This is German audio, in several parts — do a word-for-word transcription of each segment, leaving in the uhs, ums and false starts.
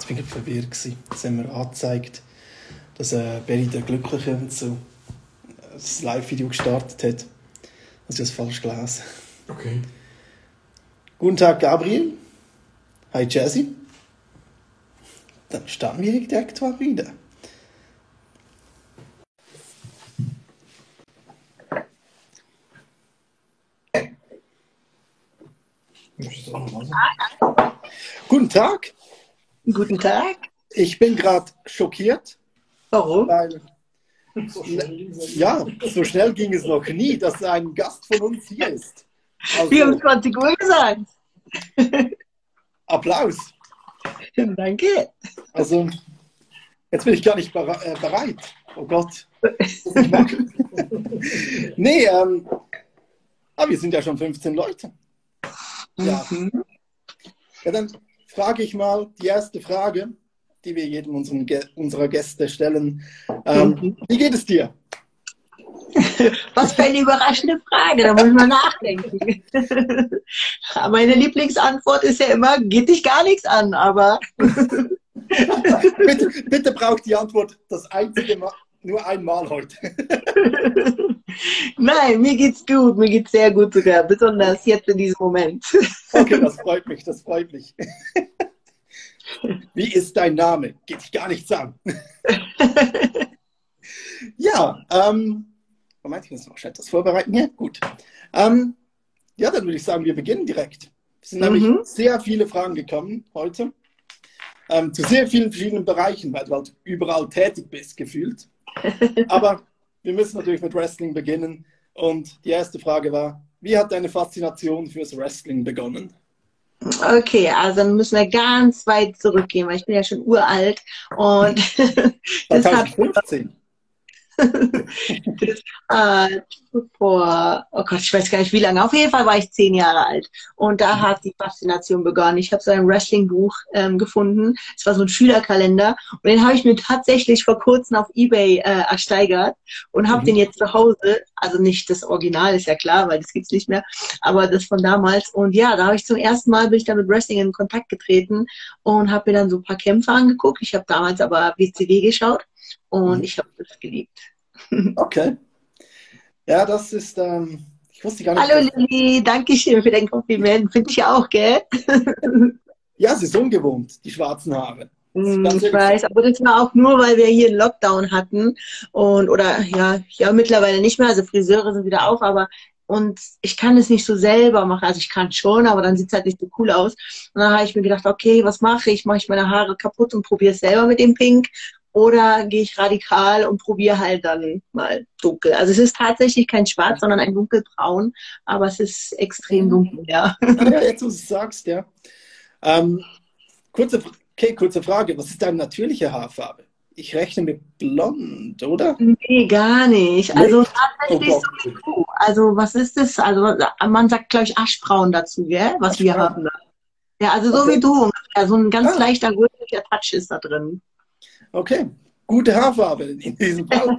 Ich bin verwirrt gewesen. Es haben mir angezeigt, dass äh, Benny der Glückliche und so das Live-Video gestartet hat. Also ich habe es falsch gelesen. Okay. Guten Tag, Gabriel. Hi, Jazzy. Dann starten wir direkt mal wieder. Guten Tag. Guten Tag. Ich bin gerade schockiert. Warum? Weil, so ja, so schnell ging es noch nie, dass ein Gast von uns hier ist. Also, Wir haben zwanzig Uhr gesagt. Applaus. Danke. Also, jetzt bin ich gar nicht bere äh, bereit. Oh Gott. Was ich mache. Nee, ähm, aber wir sind ja schon fünfzehn Leute. Ja. Mhm. Ja, dann frage ich mal die erste Frage, die wir jedem unseren Gä unserer Gäste stellen. Ähm, Mhm. Wie geht es dir? Was für eine überraschende Frage, da muss ich mal nachdenken. Meine Lieblingsantwort ist ja immer, geht dich gar nichts an, aber bitte, bitte braucht die Antwort das einzige Mal, nur einmal heute. nein, mir geht's gut, mir geht's sehr gut sogar, besonders jetzt in diesem Moment. Okay, das freut mich, das freut mich. Wie ist dein Name? Geht dich gar nichts an. Ja, ähm, Moment, ich muss noch etwas vorbereiten hier. Gut. Ähm, ja, dann würde ich sagen, wir beginnen direkt. Es sind nämlich Mhm. sehr viele Fragen gekommen heute. Ähm, zu sehr vielen verschiedenen Bereichen, weil du halt überall tätig bist, gefühlt. Aber wir müssen natürlich mit Wrestling beginnen. Und die erste Frage war, wie hat deine Faszination fürs Wrestling begonnen? Okay, also dann müssen wir ganz weit zurückgehen, weil ich bin ja schon uralt und das hat zweitausendfünfzehn. das hat vor, oh Gott, ich weiß gar nicht wie lange, auf jeden Fall war ich zehn Jahre alt und da hat die Faszination begonnen. Ich habe so ein Wrestling-Buch ähm, gefunden, es war so ein Schülerkalender und den habe ich mir tatsächlich vor kurzem auf eBay äh, ersteigert und habe Mhm. den jetzt zu Hause, also nicht das Original, ist ja klar, weil das gibt's nicht mehr, aber das von damals und ja, da habe ich zum ersten Mal, bin ich da mit Wrestling in Kontakt getreten und habe mir dann so ein paar Kämpfe angeguckt. Ich habe damals aber W C W geschaut und Mhm. ich habe das geliebt. Okay. Ja, das ist, ähm, ich wusste gar nicht. Hallo dass- Lilly, danke schön für dein Kompliment. Finde ich ja auch, gell? Ja, es ist ungewohnt, die schwarzen Haare. Hm, Ganz ich ehrlich. weiß, aber das war auch nur, weil wir hier einen Lockdown hatten und oder ja, ja mittlerweile nicht mehr, also Friseure sind wieder auf, aber und ich kann es nicht so selber machen, also ich kann schon, aber dann sieht es halt nicht so cool aus. Und dann habe ich mir gedacht, okay, was mache ich? Mache ich meine Haare kaputt und probiere es selber mit dem Pink oder gehe ich radikal und probiere halt dann mal dunkel. Also es ist tatsächlich kein Schwarz, sondern ein dunkelbraun, aber es ist extrem dunkel, ja. Ah, ja, jetzt, wo du es sagst, ja. Ähm, kurze, okay, kurze Frage. Was ist deine natürliche Haarfarbe? Ich rechne mit blond, oder? Nee, gar nicht. Also Nicht? tatsächlich Oh so wie du. Also was ist das? Also man sagt, glaube ich, aschbraun dazu, gell? Was wir Aschbraun. haben da. Ja, also so Okay. wie du ungefähr. So ein ganz Ah. leichter rötlicher Touch ist da drin. Okay, gute Haarfarbe in diesem Fall.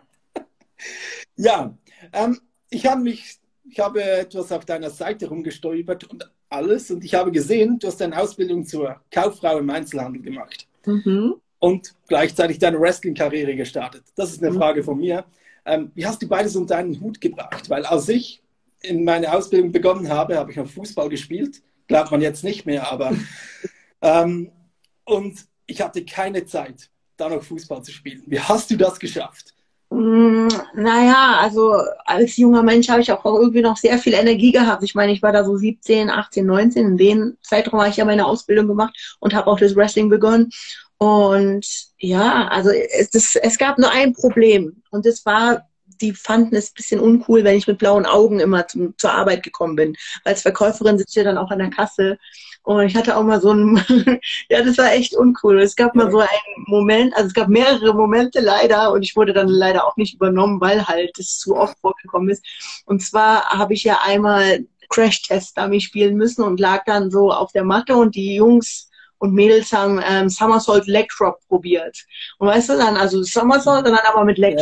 Ja, ähm, ich habe mich, ich habe etwas auf deiner Seite rumgestolpert und alles und ich habe gesehen, du hast deine Ausbildung zur Kauffrau im Einzelhandel gemacht Mhm. und gleichzeitig deine Wrestling-Karriere gestartet. Das ist eine Mhm. Frage von mir. Ähm, wie hast du beides unter einen Hut gebracht? Weil als ich in meine Ausbildung begonnen habe, habe ich noch Fußball gespielt. Glaubt man jetzt nicht mehr, aber ähm, und ich hatte keine Zeit, da noch Fußball zu spielen. Wie hast du das geschafft? Mm, Naja, also als junger Mensch habe ich auch irgendwie noch sehr viel Energie gehabt. Ich meine, ich war da so siebzehn, achtzehn, neunzehn. In dem Zeitraum habe ich ja meine Ausbildung gemacht und habe auch das Wrestling begonnen. Und ja, also es, das, es gab nur ein Problem. Und das war, die fanden es ein bisschen uncool, wenn ich mit blauen Augen immer zum, zur Arbeit gekommen bin. Als Verkäuferin sitzt ja dann auch an der Kasse. Und ich hatte auch mal so ein, ja, das war echt uncool. Es gab mal so einen Moment, also es gab mehrere Momente leider und ich wurde dann leider auch nicht übernommen, weil halt es zu oft vorgekommen ist. Und zwar habe ich ja einmal Crash-Test-Dummy spielen müssen und lag dann so auf der Matte und die Jungs und Mädels haben ähm, Somersault Leg Drop probiert. Und weißt du, dann also Somersault und dann aber mit Leg Drop.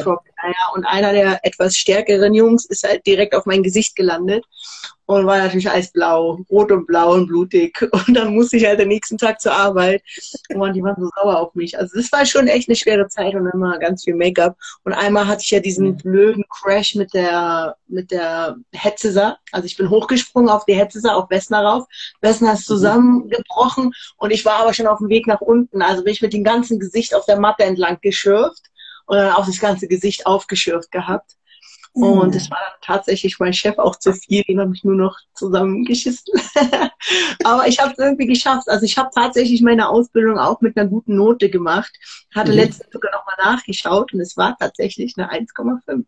Naja, und einer der etwas stärkeren Jungs ist halt direkt auf mein Gesicht gelandet und war natürlich alles blau, rot und blau und blutig. Und dann musste ich halt den nächsten Tag zur Arbeit und die waren so sauer auf mich. Also das war schon echt eine schwere Zeit und immer ganz viel Make-up. Und einmal hatte ich ja diesen blöden Crash mit der mit der Hetzeser. Also ich bin hochgesprungen auf die Hetzeser, auf Wessner rauf. Wessner ist zusammengebrochen und ich war aber schon auf dem Weg nach unten. Also bin ich mit dem ganzen Gesicht auf der Matte entlang geschürft und dann auch das ganze Gesicht aufgeschürft gehabt. Und es war dann tatsächlich mein Chef auch zu viel, den habe ich nur noch zusammengeschissen. Aber ich habe es irgendwie geschafft. Also ich habe tatsächlich meine Ausbildung auch mit einer guten Note gemacht. Hatte mhm. letztens sogar nochmal nachgeschaut und es war tatsächlich eine eins Komma fünf.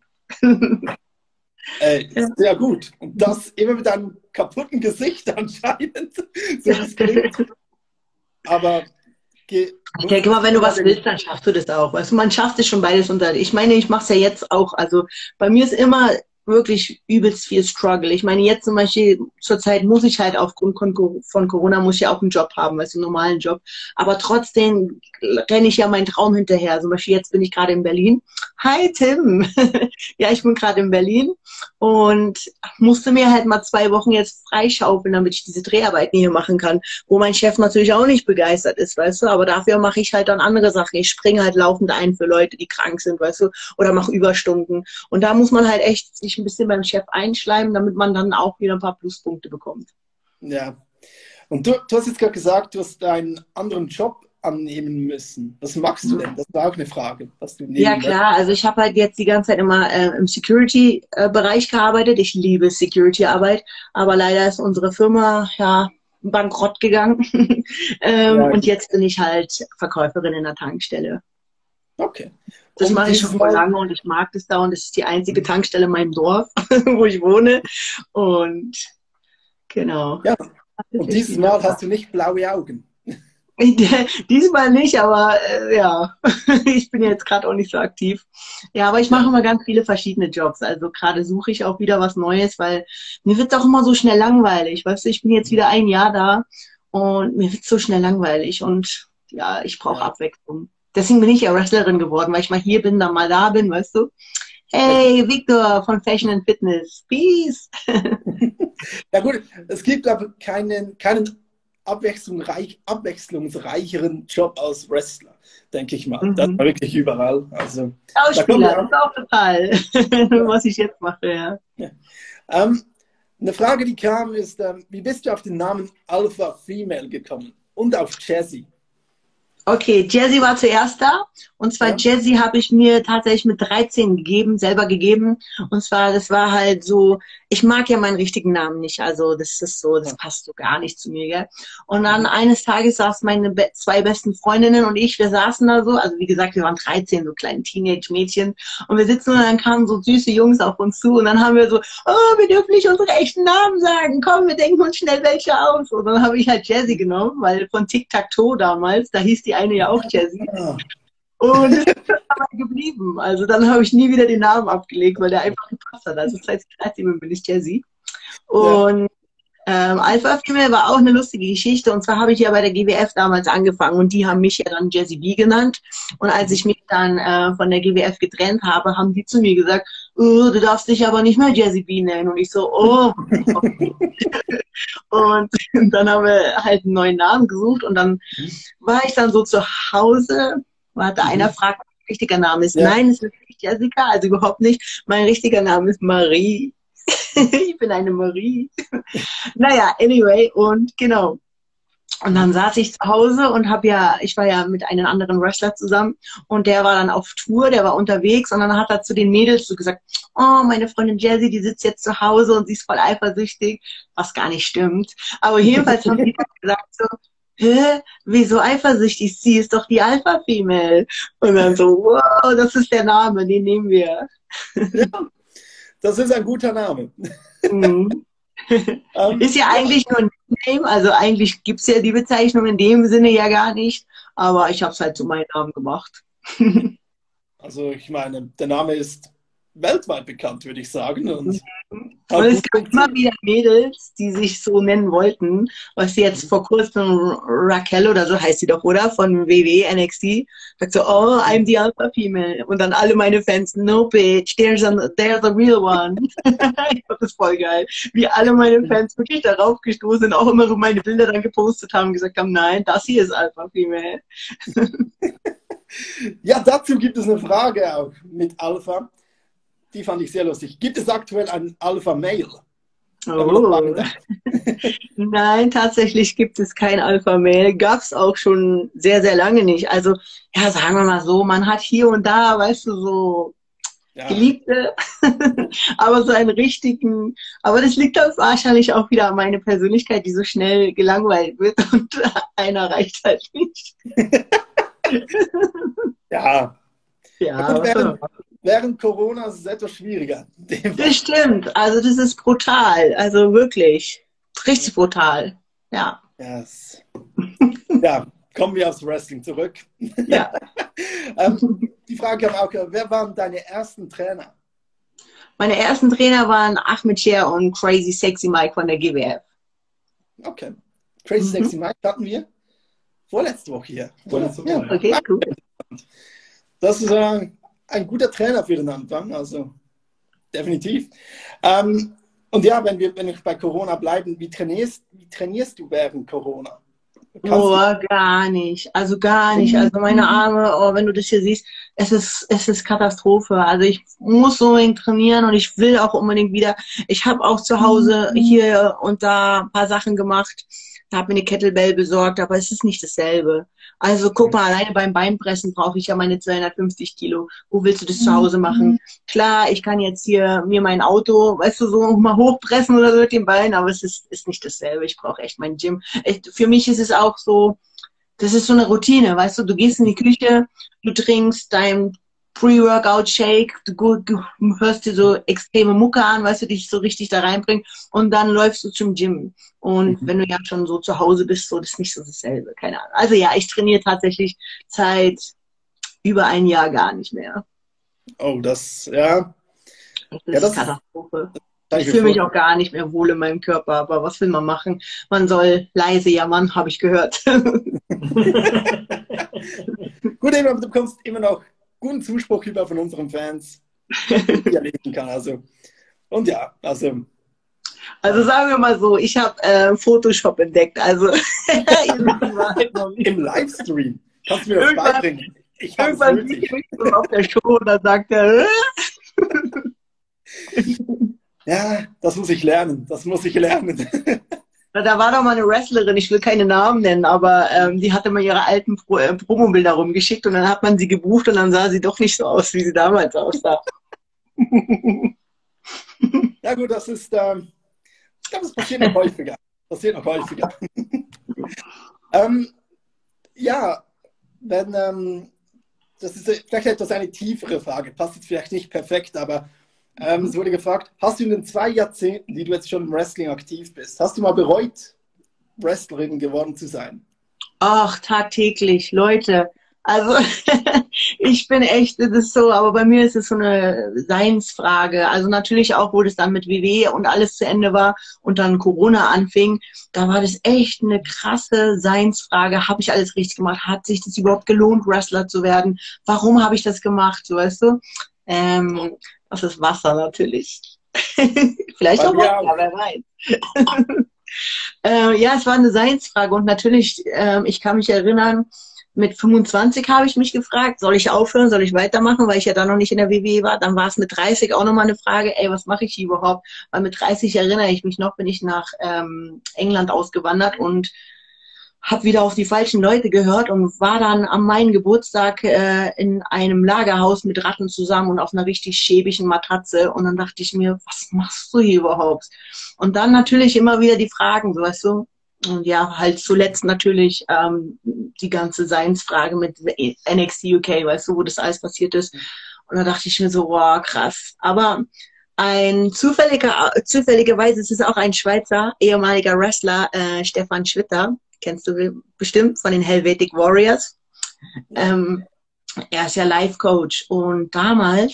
Äh, ja. Sehr gut. Und das immer mit einem kaputten Gesicht anscheinend. So das klingt. Aber ich denke mal, wenn du was willst, dann schaffst du das auch. Weißt du, man schafft es schon beides unter. Ich meine, ich mache es ja jetzt auch. Also bei mir ist immer wirklich übelst viel Struggle. Ich meine, jetzt zum Beispiel zurzeit muss ich halt aufgrund von Corona muss ich ja auch einen Job haben, weißt du, einen normalen Job. Aber trotzdem renne ich ja meinen Traum hinterher. Zum Beispiel jetzt bin ich gerade in Berlin. Hi Tim! Ja, ich bin gerade in Berlin und musste mir halt mal zwei Wochen jetzt freischaufeln, damit ich diese Dreharbeiten hier machen kann, wo mein Chef natürlich auch nicht begeistert ist, weißt du, aber dafür mache ich halt dann andere Sachen. Ich springe halt laufend ein für Leute, die krank sind, weißt du, oder mache Überstunden. Und da muss man halt echt sich ein bisschen beim Chef einschleimen, damit man dann auch wieder ein paar Pluspunkte bekommt. Ja. Und du, du hast jetzt gerade gesagt, du hast einen anderen Job annehmen müssen. Was machst du denn? Das war auch eine Frage. Was du ja klar, also ich habe halt jetzt die ganze Zeit immer äh, im Security-Bereich gearbeitet. Ich liebe Security-Arbeit, aber leider ist unsere Firma ja bankrott gegangen. ähm, ja, und jetzt bin ich halt Verkäuferin in der Tankstelle. Okay. Das mache ich schon vor lange und ich mag das da und das ist die einzige Tankstelle in meinem Dorf, wo ich wohne. Und genau. Ja. Und dieses Mal hast du nicht blaue Augen. Diesmal nicht, aber äh, ja, ich bin jetzt gerade auch nicht so aktiv. Ja, aber ich mache immer ganz viele verschiedene Jobs. Also gerade suche ich auch wieder was Neues, weil mir wird auch immer so schnell langweilig. Weißt du, ich bin jetzt wieder ein Jahr da und mir wird so schnell langweilig und ja, ich brauche ja. Abwechslung. Deswegen bin ich ja Wrestlerin geworden, weil ich mal hier bin, dann mal da bin, weißt du. Hey, Victor von Fashion and Fitness. Peace. Ja gut, es gibt aber keinen, keinen abwechslungsreich, abwechslungsreicheren Job als Wrestler, denke ich mal. Mhm. Das war wirklich überall. Also, Schauspieler, da das ist auch total, was ich jetzt mache, ja. ja. Ähm, eine Frage, die kam, ist, ähm, wie bist du auf den Namen Alpha Female gekommen? Und auf Jazzy? Okay, Jazzy war zuerst da. Und zwar ja. Jazzy habe ich mir tatsächlich mit dreizehn gegeben, selber gegeben. Und zwar, das war halt so, ich mag ja meinen richtigen Namen nicht. Also das ist so, das passt so gar nicht zu mir, gell? Und dann eines Tages saßen meine be zwei besten Freundinnen und ich, wir saßen da so, also wie gesagt, wir waren dreizehn, so kleine Teenage-Mädchen. Und wir sitzen und dann kamen so süße Jungs auf uns zu und dann haben wir so, oh, wir dürfen nicht unsere echten Namen sagen. Komm, wir denken uns schnell welche aus. Und dann habe ich halt Jazzy genommen, weil von Tic-Tac-Toe damals, da hieß die eine ja auch Jazzy. Und das ist aber geblieben. Also dann habe ich nie wieder den Namen abgelegt, weil der einfach gepasst hat. Also seit dreizehn bin ich Jazzy. Und ja. ähm, Alpha Female war auch eine lustige Geschichte. Und zwar habe ich ja bei der G W F damals angefangen und die haben mich ja dann Jazzy B genannt. Und als ich mich dann äh, von der G W F getrennt habe, haben die zu mir gesagt, oh, du darfst dich aber nicht mehr Jazzy B nennen. Und ich so, oh. Okay. Und dann haben wir halt einen neuen Namen gesucht und dann war ich dann so zu Hause. Warte, mhm. einer fragt, mein richtiger Name ist. Ja. Nein, es ist nicht Jessica, also überhaupt nicht. Mein richtiger Name ist Marie. Ich bin eine Marie. Naja, anyway, und genau. Und dann saß ich zu Hause und habe ja, ich war ja mit einem anderen Wrestler zusammen und der war dann auf Tour, der war unterwegs und dann hat er zu den Mädels so gesagt, oh, meine Freundin Jazzy, die sitzt jetzt zu Hause und sie ist voll eifersüchtig, was gar nicht stimmt. Aber jedenfalls haben die dann gesagt so, hä, wieso eifersüchtig? Sie ist doch die Alpha Female. Und dann so, wow, das ist der Name, den nehmen wir. Ja, das ist ein guter Name. Mhm. Um, ist ja eigentlich nur ein Name, also eigentlich gibt es ja die Bezeichnung in dem Sinne ja gar nicht, aber ich habe es halt zu meinem Namen gemacht. Also ich meine, der Name ist weltweit bekannt, würde ich sagen. Und, und es gab immer wieder Mädels, die sich so nennen wollten, was sie jetzt vor kurzem Raquel oder so heißt sie doch, oder? Von W W E, N X T, sagt so, oh, I'm the Alpha Female. Und dann alle meine Fans, no bitch, there's a, there's a real one. Ich fand das voll geil. Wie alle meine Fans wirklich darauf gestoßen sind, auch immer so meine Bilder dann gepostet haben, gesagt haben, nein, das hier ist Alpha Female. Ja, dazu gibt es eine Frage auch mit Alpha. Die fand ich sehr lustig. Gibt es aktuell einen Alpha Male? Oh. Nein, tatsächlich gibt es kein Alpha Male. Gab es auch schon sehr, sehr lange nicht. Also, ja, sagen wir mal so, man hat hier und da, weißt du, so ja. Geliebte, aber so einen richtigen, aber das liegt dann wahrscheinlich auch wieder an meiner Persönlichkeit, die so schnell gelangweilt wird und einer reicht halt nicht. Ja. Ja, gut, während, während Corona ist es etwas schwieriger. Das stimmt. Also das ist brutal. Also wirklich. Richtig brutal. Ja. Yes. Ja, kommen wir aufs Wrestling zurück. Ja. ähm, die Frage kam auch, wer waren deine ersten Trainer? Meine ersten Trainer waren Ahmed Scher und Crazy Sexy Mike von der G W F. Okay. Crazy mhm. Sexy Mike hatten wir vorletzte Woche hier. Vorletzte Woche. Ja, okay, cool. Das ist äh, ein guter Trainer für den Anfang, also definitiv. Ähm, und ja, wenn wir, wenn wir bei Corona bleiben, wie trainierst, wie trainierst du während Corona? Kannst oh, du? Gar nicht. Also gar nicht. Also meine Arme, oh, wenn du das hier siehst, es ist, es ist Katastrophe. Also ich muss unbedingt trainieren und ich will auch unbedingt wieder. Ich habe auch zu Hause hier und da ein paar Sachen gemacht. Da habe mir eine Kettlebell besorgt, aber es ist nicht dasselbe. Also guck mal, alleine beim Beinpressen brauche ich ja meine zweihundertfünfzig Kilo. Wo willst du das zu Hause machen? Klar, ich kann jetzt hier mir mein Auto, weißt du, so mal hochpressen oder so mit dem Bein, aber es ist, ist nicht dasselbe. Ich brauche echt mein Gym. Echt, für mich ist es auch so, das ist so eine Routine, weißt du, du gehst in die Küche, du trinkst dein Pre-Workout-Shake, du, du hörst dir so extreme Mucke an, weißt du, dich so richtig da reinbringt und dann läufst du zum Gym. Und mhm. wenn du ja schon so zu Hause bist, so, das ist nicht so dasselbe, keine Ahnung. Also ja, ich trainiere tatsächlich seit über ein Jahr gar nicht mehr. Oh, das, ja. Das ja, ist das Katastrophe. Ich, ich fühle mich auch gar nicht mehr wohl in meinem Körper, aber was will man machen? Man soll leise jammern, habe ich gehört. Gut, aber du bekommst immer noch guten Zuspruch über von unseren Fans, die erleben kann. Also. Und ja, also. Also sagen wir mal so, ich habe äh, Photoshop entdeckt. Also im Livestream. Kannst du mir das irgendwann, beibringen? Ich irgendwann bin ich so auf der Show und dann sagt er, ja, das muss ich lernen. Das muss ich lernen. Da war doch mal eine Wrestlerin, ich will keine Namen nennen, aber ähm, die hatte mal ihre alten Pro äh, Promobilder rumgeschickt und dann hat man sie gebucht und dann sah sie doch nicht so aus, wie sie damals aussah. Ja gut, das ist, ähm, ich glaube, das passiert noch häufiger. Das passiert noch häufiger. ähm, ja, wenn, ähm, das ist vielleicht etwas eine tiefere Frage, passt jetzt vielleicht nicht perfekt, aber Ähm, es wurde gefragt, hast du in den zwei Jahrzehnten, die du jetzt schon im Wrestling aktiv bist, hast du mal bereut, Wrestlerin geworden zu sein? Ach, tagtäglich, Leute. Also ich bin echt, das ist so, aber bei mir ist es so eine Seinsfrage. Also natürlich auch, wo das dann mit W W und alles zu Ende war und dann Corona anfing, da war das echt eine krasse Seinsfrage. Habe ich alles richtig gemacht? Hat sich das überhaupt gelohnt, Wrestler zu werden? Warum habe ich das gemacht? So, weißt du? Ähm, das ist Wasser natürlich. Vielleicht auch Wasser, auch. Wer weiß. äh, ja, es war eine Seinsfrage und natürlich, äh, ich kann mich erinnern, mit fünfundzwanzig habe ich mich gefragt, soll ich aufhören, soll ich weitermachen, weil ich ja dann noch nicht in der W W E war. Dann war es mit dreißig auch nochmal eine Frage, ey, was mache ich hier überhaupt? Weil mit dreißig erinnere ich mich noch, bin ich nach ähm, England ausgewandert und habe wieder auf die falschen Leute gehört und war dann an meinem Geburtstag äh, in einem Lagerhaus mit Ratten zusammen und auf einer richtig schäbigen Matratze. Und dann dachte ich mir, was machst du hier überhaupt? Und dann natürlich immer wieder die Fragen, so weißt du. Und ja, halt zuletzt natürlich ähm, die ganze Seinsfrage mit N X T U K, weißt du, wo das alles passiert ist. Und da dachte ich mir so, wow, krass. Aber ein zufälliger, zufälligerweise ist es auch ein Schweizer, ehemaliger Wrestler, äh, Stefan Schwitter. Kennst du bestimmt von den Helvetic Warriors. Ähm, er ist ja Life-Coach und damals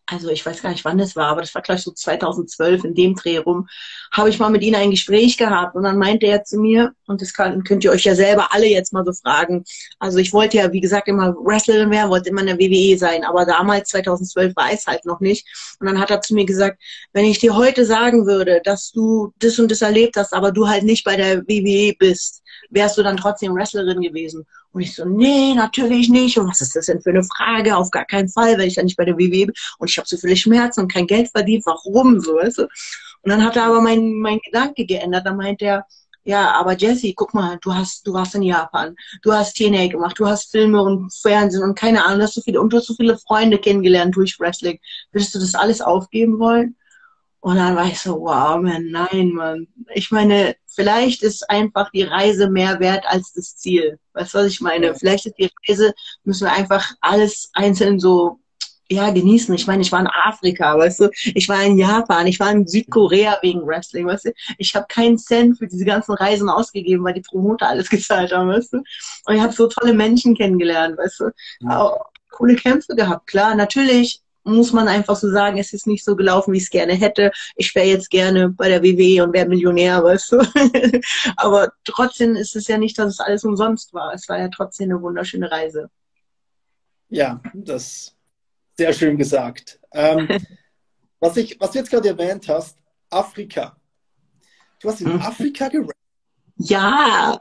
also ich weiß gar nicht, wann das war, aber das war gleich so zweitausendzwölf in dem Dreh rum, habe ich mal mit ihm ein Gespräch gehabt und dann meinte er zu mir, und das kann, könnt ihr euch ja selber alle jetzt mal so fragen, also ich wollte ja, wie gesagt, immer Wrestlerin werden, wollte immer in der W W E sein, aber damals, zweitausendzwölf, war es halt noch nicht und dann hat er zu mir gesagt, wenn ich dir heute sagen würde, dass du das und das erlebt hast, aber du halt nicht bei der W W E bist, wärst du dann trotzdem Wrestlerin gewesen? Und ich so, nee, natürlich nicht. Und was ist das denn für eine Frage? Auf gar keinen Fall, weil ich ja nicht bei der W W E bin. Und ich habe so viele Schmerzen und kein Geld verdient. Warum? So, weißt du? Und dann hat er aber mein, mein Gedanke geändert. Dann meint er, ja, aber Jessie, guck mal, du hast, du warst in Japan. Du hast T N A gemacht. Du hast Filme und Fernsehen und keine Ahnung. Du hast so viele, und du hast so viele Freunde kennengelernt durch Wrestling. Würdest du das alles aufgeben wollen? Und dann war ich so, wow, man, nein, Mann. Ich meine, vielleicht ist einfach die Reise mehr wert als das Ziel. Weißt du, was ich meine? Ja. Vielleicht ist die Reise, müssen wir einfach alles einzeln so, ja, genießen. Ich meine, ich war in Afrika, weißt du? Ich war in Japan, ich war in Südkorea wegen Wrestling, weißt du? Ich habe keinen Cent für diese ganzen Reisen ausgegeben, weil die Promoter alles gezahlt haben, weißt du? Und ich habe so tolle Menschen kennengelernt, weißt du? Ja. Auch coole Kämpfe gehabt, klar, natürlich. Muss man einfach so sagen, es ist nicht so gelaufen, wie ich es gerne hätte. Ich wäre jetzt gerne bei der W W E und wäre Millionär, weißt du. Aber trotzdem ist es ja nicht, dass es alles umsonst war. Es war ja trotzdem eine wunderschöne Reise. Ja, das ist sehr schön gesagt. Ähm, was, ich, was du jetzt gerade erwähnt hast, Afrika. Du hast in Afrika gerappt. Ja,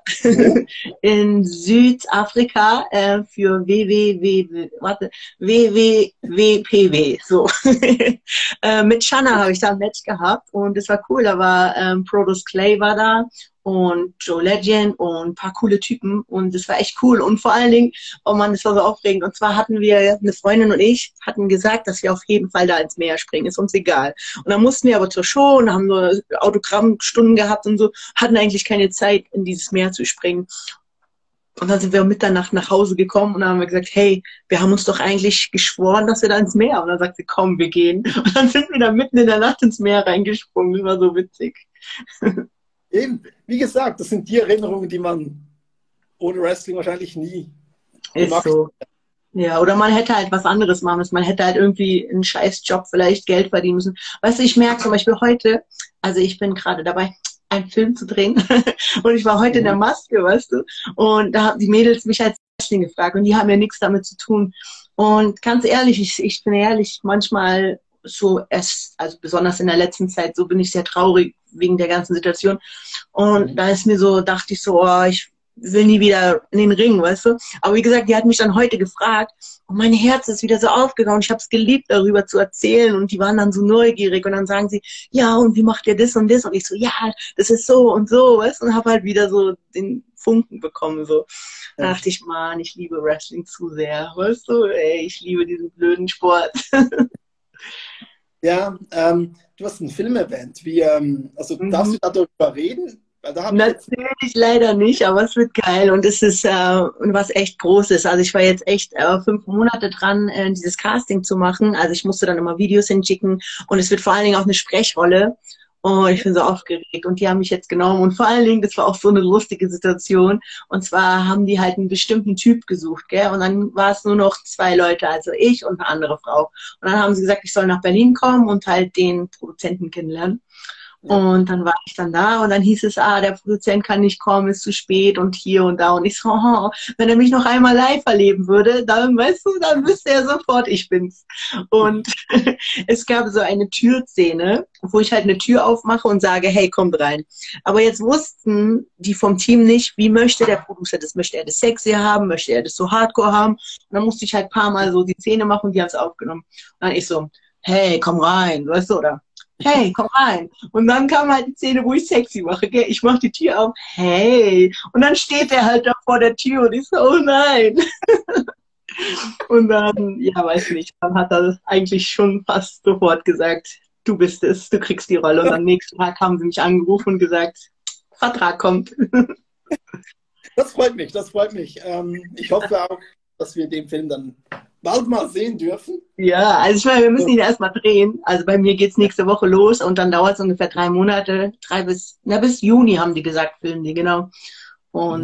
in Südafrika äh, für W W W, warte, W W W P W, so. äh, mit Shanna habe ich da ein Match gehabt und es war cool, da war ähm, Produce Clay war da und Joe Legend und ein paar coole Typen und das war echt cool und vor allen Dingen, oh Mann, das war so aufregend und zwar hatten wir, eine Freundin und ich hatten gesagt, dass wir auf jeden Fall da ins Meer springen, ist uns egal. Und dann mussten wir aber zur Show und haben so Autogrammstunden gehabt und so, hatten eigentlich keine Zeit, in dieses Meer zu springen. Und dann sind wir um Mitternacht nach Hause gekommen und dann haben wir gesagt, hey, wir haben uns doch eigentlich geschworen, dass wir da ins Meer. Und dann sagt sie, komm, wir gehen. Und dann sind wir da mitten in der Nacht ins Meer reingesprungen. Das war so witzig. Eben, wie gesagt, das sind die Erinnerungen, die man ohne Wrestling wahrscheinlich nie gemacht hat. Ist so. Ja, oder man hätte halt was anderes machen müssen. Man hätte halt irgendwie einen scheiß Job, vielleicht Geld verdienen müssen. Weißt du, ich merke zum Beispiel heute, also ich bin gerade dabei, einen Film zu drehen. Und ich war heute in der Maske, weißt du. Und da haben die Mädels mich als Wrestling gefragt und die haben ja nichts damit zu tun. Und ganz ehrlich, ich, ich bin ehrlich, manchmal so, es, also besonders in der letzten Zeit, so bin ich sehr traurig wegen der ganzen Situation. Und da ist mir so, dachte ich so, oh, ich will nie wieder in den Ring, weißt du. Aber wie gesagt, die hat mich dann heute gefragt und mein Herz ist wieder so aufgegangen. Ich habe es geliebt, darüber zu erzählen und die waren dann so neugierig und dann sagen sie, ja, und wie macht ihr das und das? Und ich so, ja, das ist so und so, weißt du, und habe halt wieder so den Funken bekommen, so. Da dachte ich, Mann, ich liebe Wrestling zu sehr, weißt du, ey, ich liebe diesen blöden Sport. Ja, ähm, du hast einen Film erwähnt, wie, ähm, also mhm. darfst du darüber reden? Da Natürlich leider nicht, aber es wird geil und es ist äh, was echt Großes. Also ich war jetzt echt äh, fünf Monate dran, äh, dieses Casting zu machen. Also ich musste dann immer Videos hinschicken und es wird vor allen Dingen auch eine Sprechrolle. Und ich bin so aufgeregt und die haben mich jetzt genommen und vor allen Dingen, das war auch so eine lustige Situation. Und zwar haben die halt einen bestimmten Typ gesucht, gell? Und dann war es nur noch zwei Leute, also ich und eine andere Frau. Und dann haben sie gesagt, ich soll nach Berlin kommen und halt den Produzenten kennenlernen. Und dann war ich dann da und dann hieß es, ah, der Produzent kann nicht kommen, ist zu spät und hier und da. Und ich so, oh, wenn er mich noch einmal live erleben würde, dann, weißt du, dann wüsste er sofort, ich bin's. Und es gab so eine Türszene, wo ich halt eine Tür aufmache und sage, hey, kommt rein. Aber jetzt wussten die vom Team nicht, wie möchte der Producer das? Möchte er das sexy haben? Möchte er das so hardcore haben? Und dann musste ich halt ein paar Mal so die Szene machen und die haben es aufgenommen. Und dann ich so, hey, komm rein, weißt du, oder? Hey, komm rein. Und dann kam halt die Szene, wo ich sexy mache, gell? Ich mach die Tür auf, hey. Und dann steht er halt da vor der Tür und ich so, oh nein. Und dann, ja, weiß nicht, dann hat er eigentlich schon fast sofort gesagt, du bist es, du kriegst die Rolle. Und am nächsten Tag haben sie mich angerufen und gesagt, Vertrag kommt. Das freut mich, das freut mich. Ähm, ich hoffe auch, dass wir den Film dann bald mal sehen dürfen. Ja, also ich meine, wir müssen ihn erstmal drehen. Also bei mir geht's nächste Woche los und dann dauert es ungefähr drei Monate, drei bis, na bis Juni haben die gesagt, filmen die, genau. Und mhm.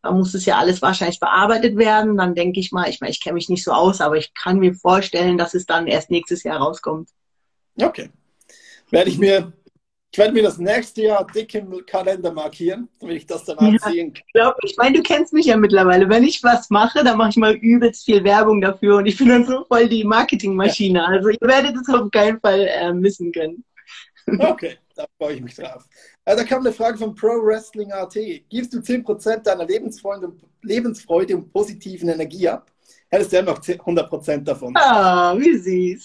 Da muss es ja alles wahrscheinlich bearbeitet werden. Dann denke ich mal, ich meine, ich kenne mich nicht so aus, aber ich kann mir vorstellen, dass es dann erst nächstes Jahr rauskommt. Okay. Werde ich mir, ich werde mir das nächste Jahr dick im Kalender markieren, damit ich das dann Ja, ansehen kann. ich glaube, ich meine, du kennst mich ja mittlerweile. Wenn ich was mache, dann mache ich mal übelst viel Werbung dafür und ich bin dann so voll die Marketingmaschine. Ja. Also ihr werdet es auf keinen Fall äh, missen können. Okay, da freue ich mich drauf. Äh, da kam eine Frage von Pro Wrestling Punkt A T. Gibst du zehn Prozent deiner Lebensfreude und, Lebensfreude und positiven Energie ab? Hättest du ja noch hundert Prozent davon. Ah, oh, wie süß.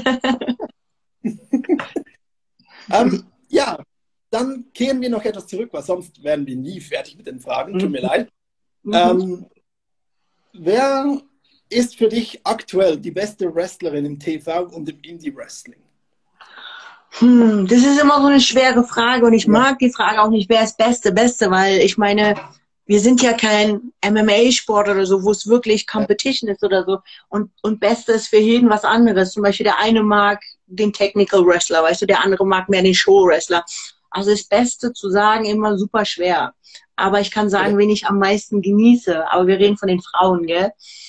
ähm, ja, dann kehren wir noch etwas zurück, weil sonst werden wir nie fertig mit den Fragen. Tut mir Mhm. leid. Mhm. Ähm, wer ist für dich aktuell die beste Wrestlerin im T V und im Indie-Wrestling? Hm, das ist immer so eine schwere Frage und ich Ja. mag die Frage auch nicht, wer ist Beste, Beste, weil ich meine, wir sind ja kein M M A-Sport oder so, wo es wirklich Competition ist oder so und, und Beste ist für jeden was anderes. Zum Beispiel der eine mag den Technical Wrestler, weißt du, der andere mag mehr den Show Wrestler. Also das Beste zu sagen immer super schwer. Aber ich kann sagen, Ja. wen ich am meisten genieße. Aber wir reden von den Frauen, gell?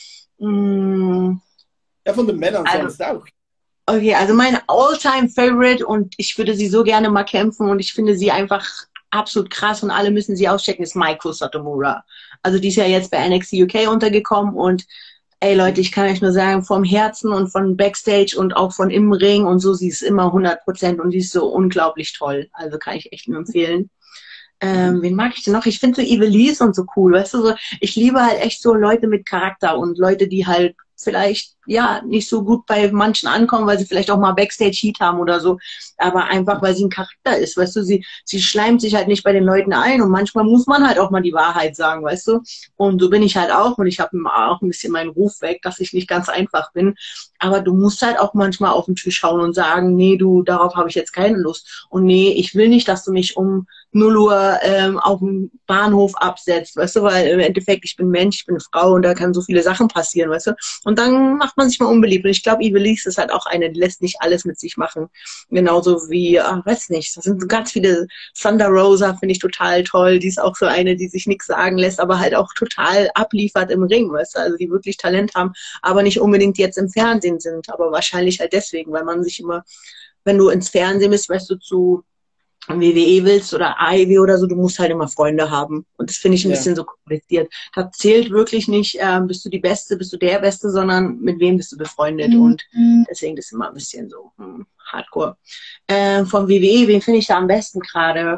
Hm, Ja, von den Männern also, sonst auch. Okay, also mein All-Time-Favorite und ich würde sie so gerne mal kämpfen und ich finde sie einfach absolut krass und alle müssen sie auschecken, ist Meiko Satomura. Also die ist ja jetzt bei N X T U K untergekommen und ey Leute, ich kann euch nur sagen, vom Herzen und von Backstage und auch von im Ring und so, sie ist immer hundert Prozent und die ist so unglaublich toll. Also kann ich echt nur empfehlen. Ähm, wen mag ich denn noch? Ich finde so Ivelisse und so cool, weißt du, so, ich liebe halt echt so Leute mit Charakter und Leute, die halt vielleicht, ja, nicht so gut bei manchen ankommen, weil sie vielleicht auch mal Backstage-Heat haben oder so, aber einfach, weil sie ein Charakter ist, weißt du, sie, sie schleimt sich halt nicht bei den Leuten ein und manchmal muss man halt auch mal die Wahrheit sagen, weißt du, und so bin ich halt auch und ich habe auch ein bisschen meinen Ruf weg, dass ich nicht ganz einfach bin, aber du musst halt auch manchmal auf den Tisch schauen und sagen, nee, du, darauf habe ich jetzt keine Lust und nee, ich will nicht, dass du mich um null Uhr ähm, auf dem Bahnhof absetzt, weißt du, weil im Endeffekt, ich bin Mensch, ich bin eine Frau und da kann so viele Sachen passieren, weißt du, und dann macht man sich mal unbeliebt und ich glaube, Ivelisse ist halt auch eine, die lässt nicht alles mit sich machen, genauso wie, ach, weiß nicht, das sind so ganz viele, Thunder Rosa finde ich total toll, die ist auch so eine, die sich nichts sagen lässt, aber halt auch total abliefert im Ring, weißt du, also die wirklich Talent haben, aber nicht unbedingt jetzt im Fernsehen sind, aber wahrscheinlich halt deswegen, weil man sich immer, wenn du ins Fernsehen bist, weißt du, zu W W E willst oder A E W oder so, du musst halt immer Freunde haben. Und das finde ich ein Ja. bisschen so kompliziert. Da zählt wirklich nicht, äh, bist du die Beste, bist du der Beste, sondern mit wem bist du befreundet. Mhm. Und deswegen ist es immer ein bisschen so hm, hardcore. Äh, vom W W E, wen finde ich da am besten gerade?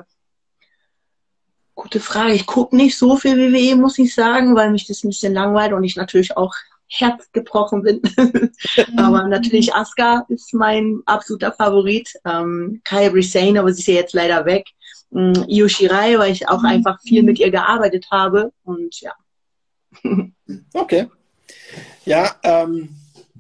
Gute Frage. Ich gucke nicht so viel W W E, muss ich sagen, weil mich das ein bisschen langweilt und ich natürlich auch herzgebrochen bin. Aber natürlich Asuka ist mein absoluter Favorit. Ähm, Kairi Sane, aber sie ist ja jetzt leider weg. Ähm, Io Shirai, weil ich auch einfach viel mit ihr gearbeitet habe. Und ja. Okay. Ja, ähm,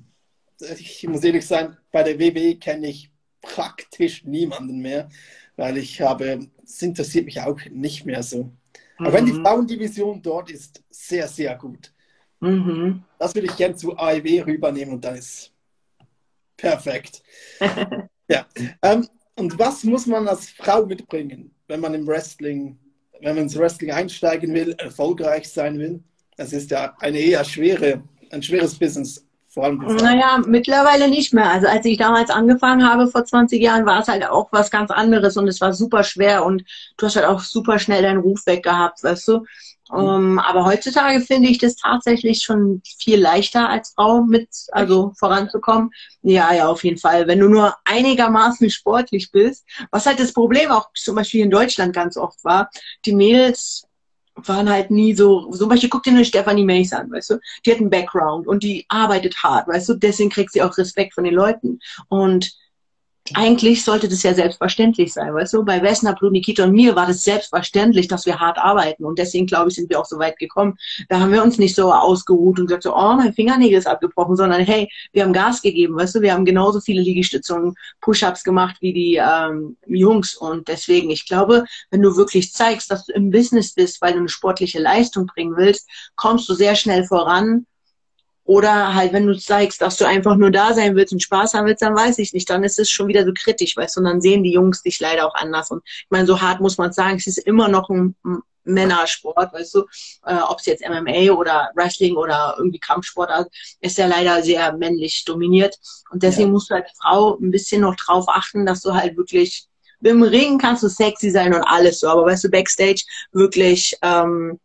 ich muss ehrlich sein, bei der W W E kenne ich praktisch niemanden mehr, weil ich habe, es interessiert mich auch nicht mehr so. Aber mhm. wenn die Frauendivision dort ist, sehr, sehr gut. Mhm. Das würde ich gerne zu A E W rübernehmen und dann ist perfekt. Ja. Ähm, und was muss man als Frau mitbringen, wenn man im Wrestling, wenn man ins Wrestling einsteigen will, erfolgreich sein will? Das ist ja eine eher schwere, ein schweres Business. Vor allem naja, mittlerweile nicht mehr. Also als ich damals angefangen habe, vor zwanzig Jahren, war es halt auch was ganz anderes und es war super schwer und du hast halt auch super schnell deinen Ruf weg gehabt, weißt du? Mhm. Um, aber heutzutage finde ich das tatsächlich schon viel leichter als Frau mit, also Echt? voranzukommen. Ja, ja, auf jeden Fall. Wenn du nur einigermaßen sportlich bist, was halt das Problem auch zum Beispiel in Deutschland ganz oft war, die Mädels waren halt nie so, zum Beispiel guck dir nur Stephanie Mace an, weißt du, die hat einen Background und die arbeitet hart, weißt du, deswegen kriegt sie auch Respekt von den Leuten und eigentlich sollte das ja selbstverständlich sein, weißt du, bei Vesna, Blue, Nikita und mir war das selbstverständlich, dass wir hart arbeiten und deswegen, glaube ich, sind wir auch so weit gekommen. Da haben wir uns nicht so ausgeruht und gesagt so, oh, mein Fingernägel ist abgebrochen, sondern hey, wir haben Gas gegeben, weißt du, wir haben genauso viele Liegestütze und Push-Ups gemacht wie die ähm, Jungs und deswegen, ich glaube, wenn du wirklich zeigst, dass du im Business bist, weil du eine sportliche Leistung bringen willst, kommst du sehr schnell voran. Oder halt, wenn du zeigst, dass du einfach nur da sein willst und Spaß haben willst, dann weiß ich nicht. Dann ist es schon wieder so kritisch, weißt du, und dann sehen die Jungs dich leider auch anders. Und ich meine, so hart muss man sagen, es ist immer noch ein Männersport, weißt du, äh, ob es jetzt M M A oder Wrestling oder irgendwie Kampfsport ist, ja leider sehr männlich dominiert. Und deswegen ja. musst du als Frau ein bisschen noch drauf achten, dass du halt wirklich, im Ring kannst du sexy sein und alles so, aber weißt du, Backstage wirklich, ähm,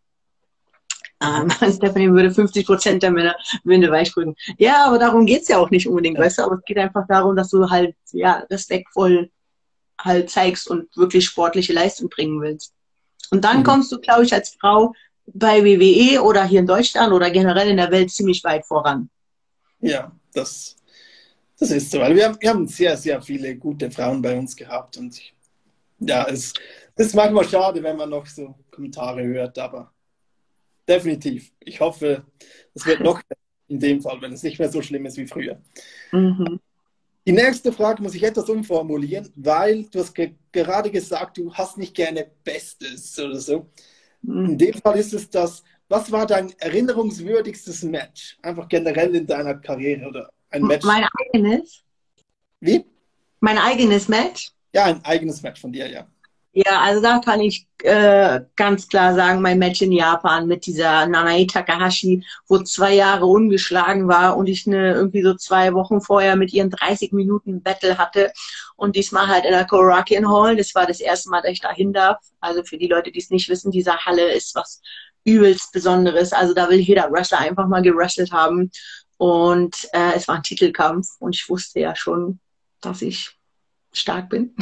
ähm, Stephanie würde fünfzig Prozent der Männer Winde weich drücken. Ja, aber darum geht's ja auch nicht unbedingt, ja. weißt du, aber es geht einfach darum, dass du halt, ja, respektvoll halt zeigst und wirklich sportliche Leistung bringen willst. Und dann mhm. kommst du, glaube ich, als Frau bei W W E oder hier in Deutschland oder generell in der Welt ziemlich weit voran. Ja, das, das ist so. Weil wir haben, wir haben sehr, sehr viele gute Frauen bei uns gehabt. Und ja, es, es ist manchmal schade, wenn man noch so Kommentare hört, aber definitiv. Ich hoffe, es wird noch in dem Fall, wenn es nicht mehr so schlimm ist wie früher. Mhm. Die nächste Frage muss ich etwas umformulieren, weil du hast ge gerade gesagt, du hast nicht gerne Bestes oder so. In dem Fall ist es das, was war dein erinnerungswürdigstes Match? Einfach generell in deiner Karriere oder ein Match? Mein eigenes? Wie? Mein eigenes Match? Ja, ein eigenes Match von dir, ja. Ja, also da kann ich äh, ganz klar sagen, mein Match in Japan mit dieser Nanae Takahashi, wo zwei Jahre ungeschlagen war und ich eine irgendwie so zwei Wochen vorher mit ihren dreißig Minuten Battle hatte und diesmal halt in der Korakuen Hall. Das war das erste Mal, dass ich da hin darf. Also für die Leute, die es nicht wissen, diese Halle ist was übelst Besonderes. Also da will jeder Wrestler einfach mal gewrestelt haben und äh, es war ein Titelkampf und ich wusste ja schon, dass ich stark bin.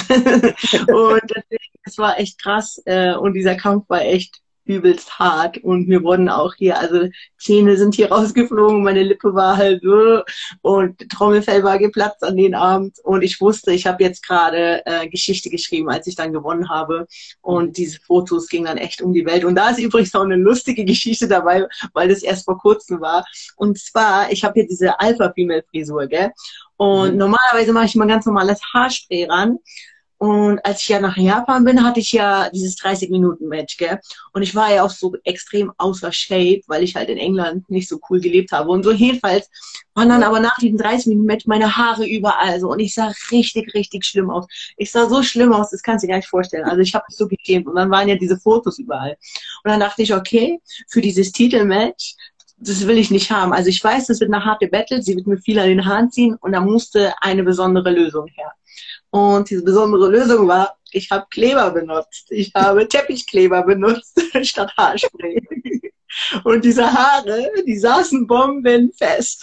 Und deswegen, es war echt krass. Äh, und dieser Kampf war echt übelst hart. Und mir wurden auch hier, also Zähne sind hier rausgeflogen, meine Lippe war halt so und Trommelfell war geplatzt an den Abend. Und ich wusste, ich habe jetzt gerade äh, Geschichte geschrieben, als ich dann gewonnen habe. Und diese Fotos gingen dann echt um die Welt. Und da ist übrigens auch eine lustige Geschichte dabei, weil das erst vor kurzem war. Und zwar, ich habe hier diese Alpha-Female-Frisur, gell? Und mhm. normalerweise mache ich immer ganz normales Haarspray ran. Und als ich ja nach Japan bin, hatte ich ja dieses dreißig Minuten Match, gell? Und ich war ja auch so extrem außer Shape, weil ich halt in England nicht so cool gelebt habe. Und so jedenfalls waren dann aber nach diesem dreißig Minuten Match meine Haare überall so. Und ich sah richtig, richtig schlimm aus. Ich sah so schlimm aus, das kannst du dir gar nicht vorstellen. Also ich habe mich so geschämt. Und dann waren ja diese Fotos überall. Und dann dachte ich, okay, für dieses Titelmatch, das will ich nicht haben. Also ich weiß, das wird eine harte Battle, sie wird mir viel an den Haaren ziehen und da musste eine besondere Lösung her. Und diese besondere Lösung war, ich habe Kleber benutzt. Ich habe Teppichkleber benutzt statt Haarspray. Und diese Haare, die saßen bombenfest.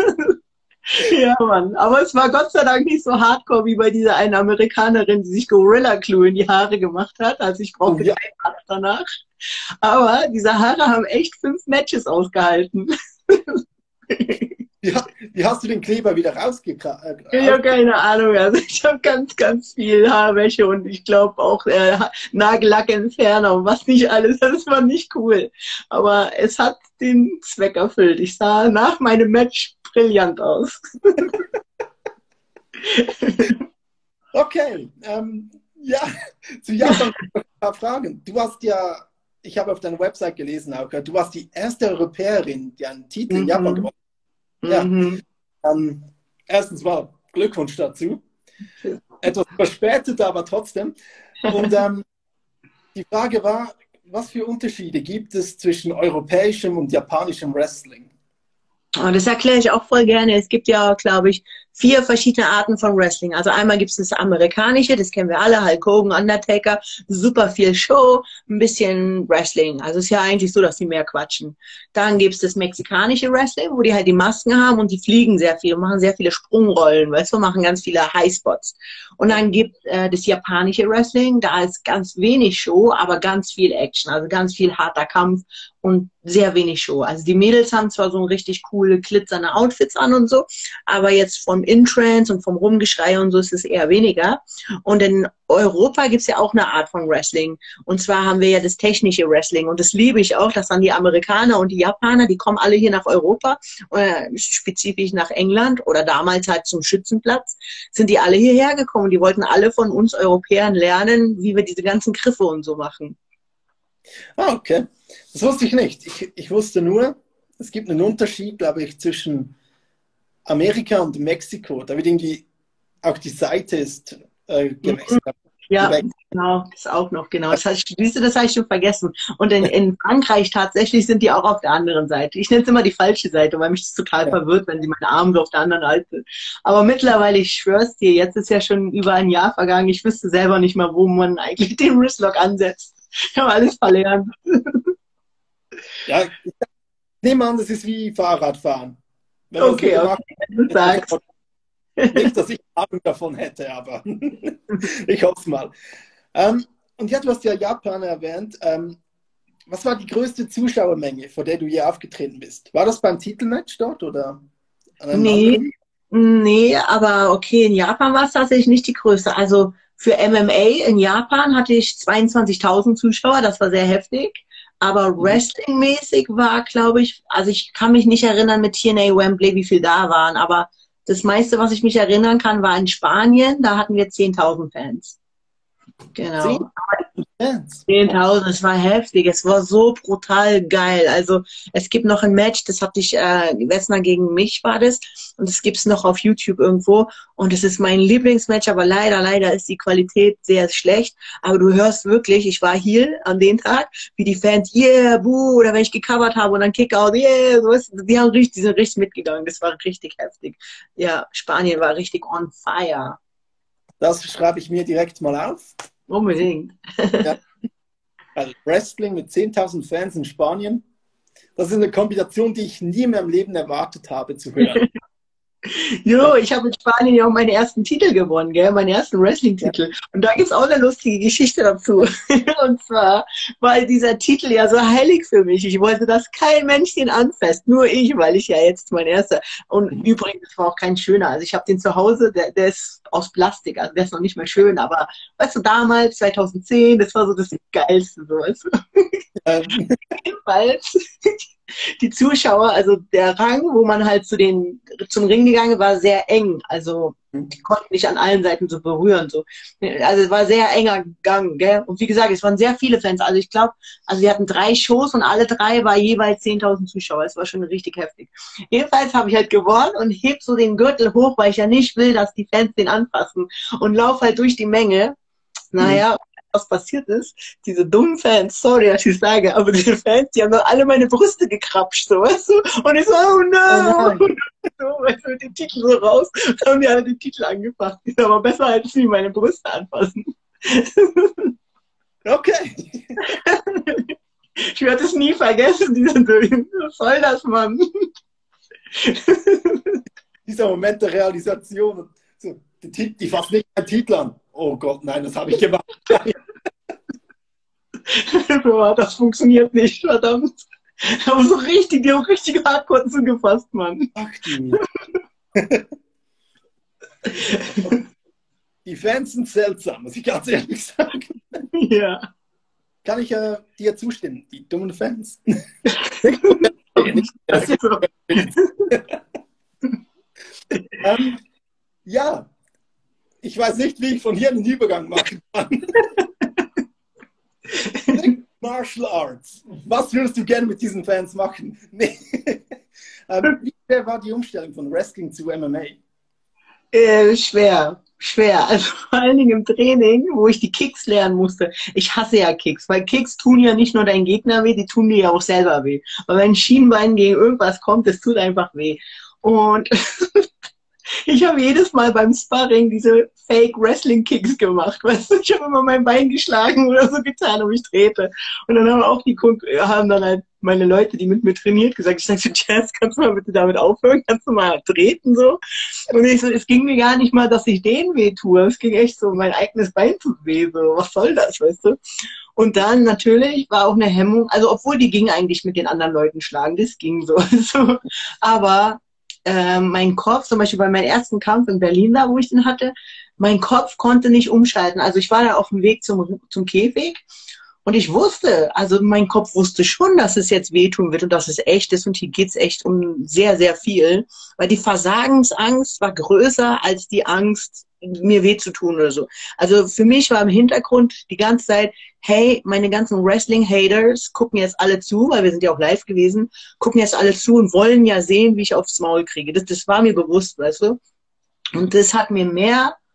Ja, Mann. Aber es war Gott sei Dank nicht so hardcore wie bei dieser einen Amerikanerin, die sich Gorilla Glue in die Haare gemacht hat. Also ich brauchte oh, ja. keinen Haare danach. Aber diese Haare haben echt fünf Matches ausgehalten. Wie, wie hast du den Kleber wieder rausgekriegt? Ich habe keine Ahnung. Also ich habe ganz, ganz viel Haarwäsche und ich glaube auch äh, Nagellackentferner und was nicht alles. Das war nicht cool. Aber es hat den Zweck erfüllt. Ich sah nach meinem Match brillant aus. Okay. Ähm, ja, zu Japan ein paar Fragen. Du hast ja, ich habe auf deiner Website gelesen, auch, du warst die erste Europäerin, die einen Titel mhm. in Japan gewonnen hat. Ja. Mhm. Ähm, erstens mal Glückwunsch dazu. Etwas verspätet, aber trotzdem. Und ähm, die Frage war, was für Unterschiede gibt es zwischen europäischem und japanischem Wrestling? Und das erkläre ich auch voll gerne. Es gibt ja, glaube ich, vier verschiedene Arten von Wrestling. Also einmal gibt es das amerikanische, das kennen wir alle, Hulk Hogan, Undertaker, super viel Show, ein bisschen Wrestling. Also es ist ja eigentlich so, dass die mehr quatschen. Dann gibt es das mexikanische Wrestling, wo die halt die Masken haben und die fliegen sehr viel und machen sehr viele Sprungrollen, weißt du, machen ganz viele Highspots. Und dann gibt äh, das japanische Wrestling, da ist ganz wenig Show, aber ganz viel Action, also ganz viel harter Kampf und sehr wenig Show. Also die Mädels haben zwar so richtig coole, glitzernde Outfits an und so, aber jetzt vom Intrance und vom Rumgeschrei und so ist es eher weniger. Und in Europa gibt es ja auch eine Art von Wrestling. Und zwar haben wir ja das technische Wrestling. Und das liebe ich auch, dass dann die Amerikaner und die Japaner, die kommen alle hier nach Europa, oder spezifisch nach England oder damals halt zum Schützenplatz, sind die alle hierher gekommen. Die wollten alle von uns Europäern lernen, wie wir diese ganzen Griffe und so machen. Ah, okay. Das wusste ich nicht. Ich, ich wusste nur, es gibt einen Unterschied, glaube ich, zwischen Amerika und Mexiko. Da wird irgendwie auch die Seite ist äh, gewechselt. Ja, genau, das auch noch, genau. Das heißt, siehst du, das habe ich schon vergessen. Und in, in Frankreich tatsächlich sind die auch auf der anderen Seite. Ich nenne es immer die falsche Seite, weil mich das total Ja. verwirrt, wenn sie meine Arme so auf der anderen halten. Aber mittlerweile, ich schwör's dir, jetzt ist ja schon über ein Jahr vergangen. Ich wüsste selber nicht mal, wo man eigentlich den Wristlock ansetzt. Ich habe alles verlernt. Ja, ich nehme an, das ist wie Fahrradfahren. Wenn Okay, okay, wenn du sagst. Nicht, dass ich Ahnung davon hätte, aber ich hoffe es mal. Ähm, und ja, du hast ja Japan erwähnt. Ähm, was war die größte Zuschauermenge, vor der du je aufgetreten bist? War das beim Titelmatch dort oder an einem Nee, anderen? nee, aber okay, in Japan war es tatsächlich nicht die größte. Also für M M A in Japan hatte ich zweiundzwanzigtausend Zuschauer, das war sehr heftig. Aber Mhm. Wrestling-mäßig war, glaube ich, also ich kann mich nicht erinnern mit T N A Wembley, wie viel da waren, aber das meiste, was ich mich erinnern kann, war in Spanien, da hatten wir zehntausend Fans. Genau. Fans. zehntausend, es war heftig, es war so brutal geil. Also es gibt noch ein Match, das hatte ich, äh, Wessner gegen mich war das, und das gibt's noch auf YouTube irgendwo, und es ist mein Lieblingsmatch, aber leider, leider ist die Qualität sehr schlecht, aber du hörst wirklich, ich war hier an dem Tag, wie die Fans, yeah, buh, oder wenn ich gecovert habe und dann Kickout, yeah, so ist, die haben richtig, die sind richtig mitgegangen, das war richtig heftig. Ja, Spanien war richtig on fire. Das schreibe ich mir direkt mal auf. Unbedingt. Ja. Also Wrestling mit zehntausend Fans in Spanien. Das ist eine Kombination, die ich nie in meinem Leben erwartet habe zu hören. Jo, ich habe in Spanien ja auch meinen ersten Titel gewonnen, gell? Meinen ersten Wrestling-Titel. Ja. Und da gibt's auch eine lustige Geschichte dazu. Und zwar war dieser Titel ja so heilig für mich. Ich wollte, dass kein Mensch den anfasst. Nur ich, weil ich ja jetzt mein erster. Und mhm. übrigens, das war auch kein schöner. Also ich habe den zu Hause, der, der ist aus Plastik, also der ist noch nicht mehr schön. Aber weißt du, damals, zweitausendzehn, das war so das Geilste. So, weißt du? Ähm. Jedenfalls, die Zuschauer, also der Rang, wo man halt zu den, zum Ring gegangen war, sehr eng. Also die konnten nicht an allen Seiten so berühren. So. Also es war sehr enger Gang. Gell? Und wie gesagt, es waren sehr viele Fans. Also ich glaube, also wir hatten drei Shows und alle drei war jeweils zehntausend Zuschauer. Es war schon richtig heftig. Jedenfalls habe ich halt gewonnen und heb so den Gürtel hoch, weil ich ja nicht will, dass die Fans den anfassen. Und laufe halt durch die Menge. Naja, mhm. was passiert ist, diese dummen Fans, sorry, dass ich sage, aber diese Fans, die haben doch alle meine Brüste gekrapscht, so, weißt du? Und ich so, oh no! Oh so, weißt du, mit dem Titel so raus, dann haben die alle den Titel angefasst. Ist aber besser, als sie meine Brüste anfassen. Okay. Ich werde es nie vergessen, diesen Film. Was soll das, Mann? Dieser Moment der Realisation. So, die, die fasst nicht meinen Titel an. Oh Gott, nein, das habe ich gemacht. Das funktioniert nicht, verdammt. Aber so richtig, die haben richtig hardcore zugefasst, Mann. Ach du. Die Fans sind seltsam, muss ich ganz ehrlich sagen. Ja. Kann ich äh, dir zustimmen, die dummen Fans. ähm, ja. Ich weiß nicht, wie ich von hier einen Übergang machen kann. Martial Arts. Was würdest du gerne mit diesen Fans machen? Nee. ähm, wie schwer war die Umstellung von Wrestling zu M M A? Äh, schwer, schwer. Also vor allen Dingen im Training, wo ich die Kicks lernen musste. Ich hasse ja Kicks, weil Kicks tun ja nicht nur deinen Gegner weh, die tun dir ja auch selber weh. Aber wenn ein Schienbein gegen irgendwas kommt, das tut einfach weh. Und ich habe jedes Mal beim Sparring diese Fake-Wrestling-Kicks gemacht, weißt du? Ich habe immer mein Bein geschlagen oder so getan und mich drehte. Und dann haben auch die haben dann halt meine Leute, die mit mir trainiert, gesagt, ich sag so, Jazz, kannst du mal bitte damit aufhören? Kannst du mal treten so? Und ich so, es ging mir gar nicht mal, dass ich denen weh tue. Es ging echt so, mein eigenes Bein tut weh. So, was soll das, weißt du? Und dann natürlich war auch eine Hemmung, also obwohl die ging eigentlich mit den anderen Leuten schlagen, das ging so. so. Aber mein Kopf, zum Beispiel bei meinem ersten Kampf in Berlin da, wo ich den hatte, mein Kopf konnte nicht umschalten. Also ich war da auf dem Weg zum, zum Käfig und ich wusste, also mein Kopf wusste schon, dass es jetzt wehtun wird und dass es echt ist und hier geht's echt um sehr, sehr viel, weil die Versagensangst war größer als die Angst, mir weh zu tun oder so. Also für mich war im Hintergrund die ganze Zeit, hey, meine ganzen Wrestling-Haters gucken jetzt alle zu, weil wir sind ja auch live gewesen, gucken jetzt alle zu und wollen ja sehen, wie ich aufs Maul kriege. Das, das war mir bewusst, weißt du? Und das hat mir mehr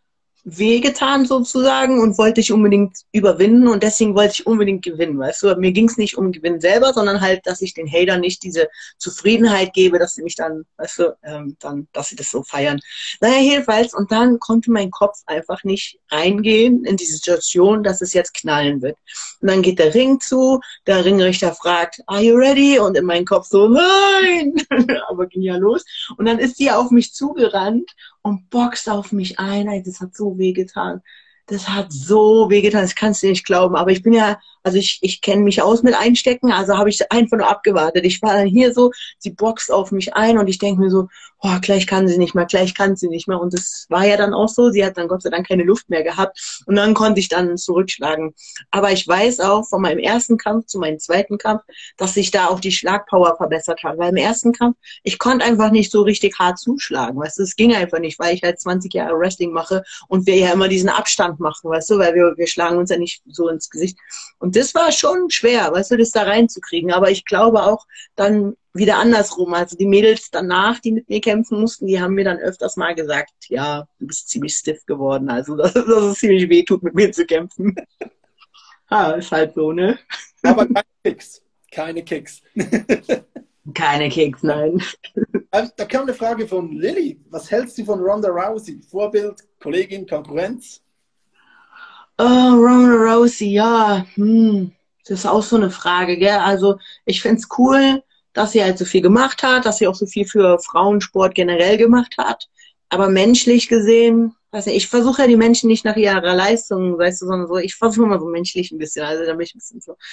wehgetan sozusagen und wollte ich unbedingt überwinden und deswegen wollte ich unbedingt gewinnen, weißt du. Mir ging es nicht um Gewinn selber, sondern halt, dass ich den Hatern nicht diese Zufriedenheit gebe, dass sie mich dann, weißt du, ähm, dann, dass sie das so feiern. Naja, jedenfalls, und dann konnte mein Kopf einfach nicht reingehen in die Situation, dass es jetzt knallen wird. Und dann geht der Ring zu, der Ringrichter fragt, are you ready? Und in meinem Kopf so, nein! Aber ging ja los. Und dann ist sie auf mich zugerannt und boxt auf mich ein. Ey, das hat so weh getan. Das hat so weh getan, das kannst du nicht glauben. Aber ich bin ja, also ich, ich kenne mich aus mit Einstecken, also habe ich einfach nur abgewartet. Ich war dann hier so, sie boxt auf mich ein und ich denke mir so, oh, gleich kann sie nicht mehr, gleich kann sie nicht mehr. Und das war ja dann auch so, sie hat dann Gott sei Dank keine Luft mehr gehabt und dann konnte ich dann zurückschlagen. Aber ich weiß auch von meinem ersten Kampf zu meinem zweiten Kampf, dass sich da auch die Schlagpower verbessert hat. Weil im ersten Kampf, ich konnte einfach nicht so richtig hart zuschlagen, weißt du, es ging einfach nicht, weil ich halt zwanzig Jahre Wrestling mache und wir ja immer diesen Abstand machen, weißt du, weil wir, wir schlagen uns ja nicht so ins Gesicht. Und das war schon schwer, weißt du, das da reinzukriegen. Aber ich glaube auch dann wieder andersrum. Also die Mädels danach, die mit mir kämpfen mussten, die haben mir dann öfters mal gesagt, ja, du bist ziemlich stiff geworden. Also dass, dass es ziemlich weh tut, mit mir zu kämpfen. Ah, ist halt so, ne? Aber keine Kicks. Keine Kicks. Keine Kicks, nein. Da kam eine Frage von Lilly. Was hältst du von Ronda Rousey? Vorbild, Kollegin, Konkurrenz? Oh, Ronda Rousey, ja, hm, das ist auch so eine Frage, gell? Also ich finde es cool, dass sie halt so viel gemacht hat, dass sie auch so viel für Frauensport generell gemacht hat. Aber menschlich gesehen, weiß nicht, ich versuche ja die Menschen nicht nach ihrer Leistung, weißt du, sondern so, ich versuche mal so menschlich ein bisschen, also da bin ich ein bisschen so.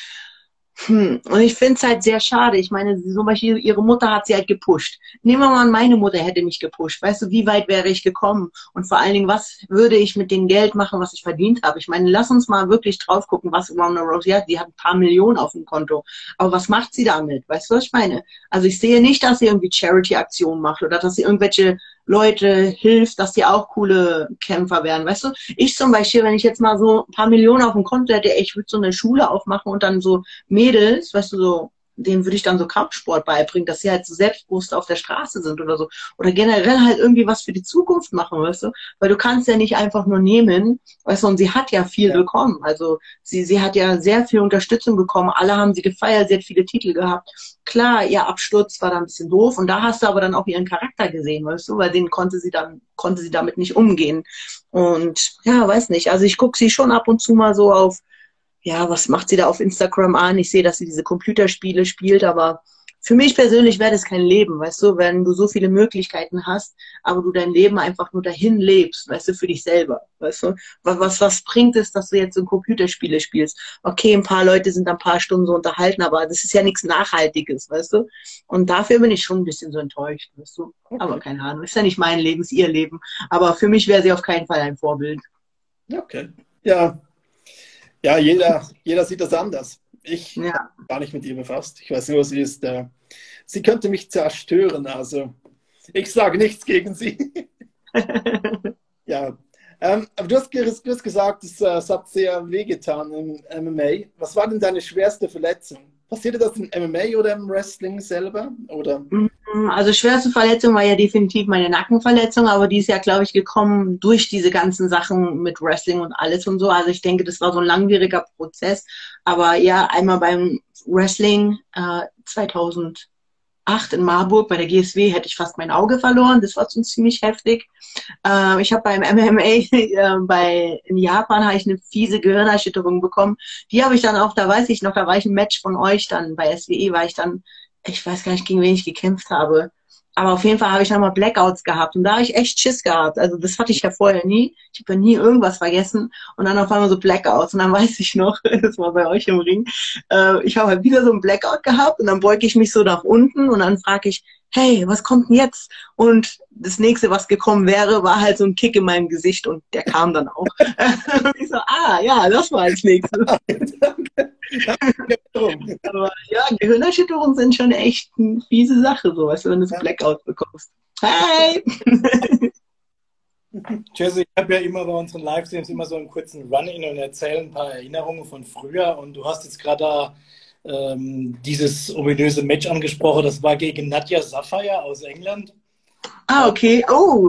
Hm. Und ich finde es halt sehr schade. Ich meine, zum Beispiel ihre Mutter hat sie halt gepusht. Nehmen wir mal an, meine Mutter hätte mich gepusht. Weißt du, wie weit wäre ich gekommen? Und vor allen Dingen, was würde ich mit dem Geld machen, was ich verdient habe? Ich meine, lass uns mal wirklich drauf gucken, was Ronda Rousey hat. Die hat ein paar Millionen auf dem Konto. Aber was macht sie damit? Weißt du, was ich meine? Also ich sehe nicht, dass sie irgendwie Charity-Aktionen macht oder dass sie irgendwelche Leute hilft, dass die auch coole Kämpfer werden, weißt du? Ich zum Beispiel, wenn ich jetzt mal so ein paar Millionen auf dem Konto hätte, ich würde so eine Schule aufmachen und dann so Mädels, weißt du, so, denen würde ich dann so Kampfsport beibringen, dass sie halt so selbstbewusst auf der Straße sind oder so. Oder generell halt irgendwie was für die Zukunft machen, weißt du? Weil du kannst ja nicht einfach nur nehmen, weißt du, und sie hat ja viel ja. bekommen. Also sie, sie hat ja sehr viel Unterstützung bekommen. Alle haben sie gefeiert, sie hat viele Titel gehabt. Klar, ihr Absturz war dann ein bisschen doof und da hast du aber dann auch ihren Charakter gesehen, weißt du, weil den konnte sie dann, konnte sie damit nicht umgehen. Und ja, weiß nicht, also ich gucke sie schon ab und zu mal so auf, ja, was macht sie da auf Instagram an? Ich sehe, dass sie diese Computerspiele spielt, aber für mich persönlich wäre das kein Leben, weißt du, wenn du so viele Möglichkeiten hast, aber du dein Leben einfach nur dahin lebst, weißt du, für dich selber, weißt du. Was, was, was bringt es, dass du jetzt so Computerspiele spielst? Okay, ein paar Leute sind ein paar Stunden so unterhalten, aber das ist ja nichts Nachhaltiges, weißt du. Und dafür bin ich schon ein bisschen so enttäuscht, weißt du. Okay. Aber keine Ahnung, ist ja nicht mein Leben, ist ihr Leben. Aber für mich wäre sie auf keinen Fall ein Vorbild. Okay, ja. Ja, jeder, jeder sieht das anders. Ich ja. bin gar nicht mit ihr befasst. Ich weiß nur, sie ist, äh, sie könnte mich zerstören. Also ich sage nichts gegen sie. Ja, ähm, aber du hast, du hast gesagt, es, äh, es hat sehr wehgetan im M M A. Was war denn deine schwerste Verletzung? Passierte das im M M A oder im Wrestling selber? Oder? Also schwerste Verletzung war ja definitiv meine Nackenverletzung, aber die ist ja, glaube ich, gekommen durch diese ganzen Sachen mit Wrestling und alles und so. Also ich denke, das war so ein langwieriger Prozess. Aber ja, einmal beim Wrestling äh, zweitausendacht in Marburg bei der G S W hätte ich fast mein Auge verloren. Das war schon ziemlich heftig. Äh, ich habe beim M M A äh, bei, in Japan habe ich eine fiese Gehirnerschütterung bekommen. Die habe ich dann auch, da weiß ich noch, da war ich ein Match von euch dann bei S W E, war ich dann, ich weiß gar nicht, gegen wen ich gekämpft habe. Aber auf jeden Fall habe ich nochmal Blackouts gehabt und da habe ich echt Schiss gehabt. Also das hatte ich ja vorher nie. Ich habe ja nie irgendwas vergessen und dann auf einmal so Blackouts und dann weiß ich noch, das war bei euch im Ring, äh, ich habe halt wieder so ein Blackout gehabt und dann beuge ich mich so nach unten und dann frage ich, hey, was kommt denn jetzt? Und das nächste, was gekommen wäre, war halt so ein Kick in meinem Gesicht und der kam dann auch. Und ich so, ah, ja, das war als nächstes. Aber ja, Gehirnerschütterungen sind schon echt eine fiese Sache, so, weißt du, wenn du so Blackouts bekommst. Hi! Jesse, ich habe ja immer bei unseren Livestreams immer so einen kurzen Run-In und erzähle ein paar Erinnerungen von früher und du hast jetzt gerade da ähm, dieses ominöse Match angesprochen, das war gegen Nadia Sapphire aus England. Ah, okay. Oh,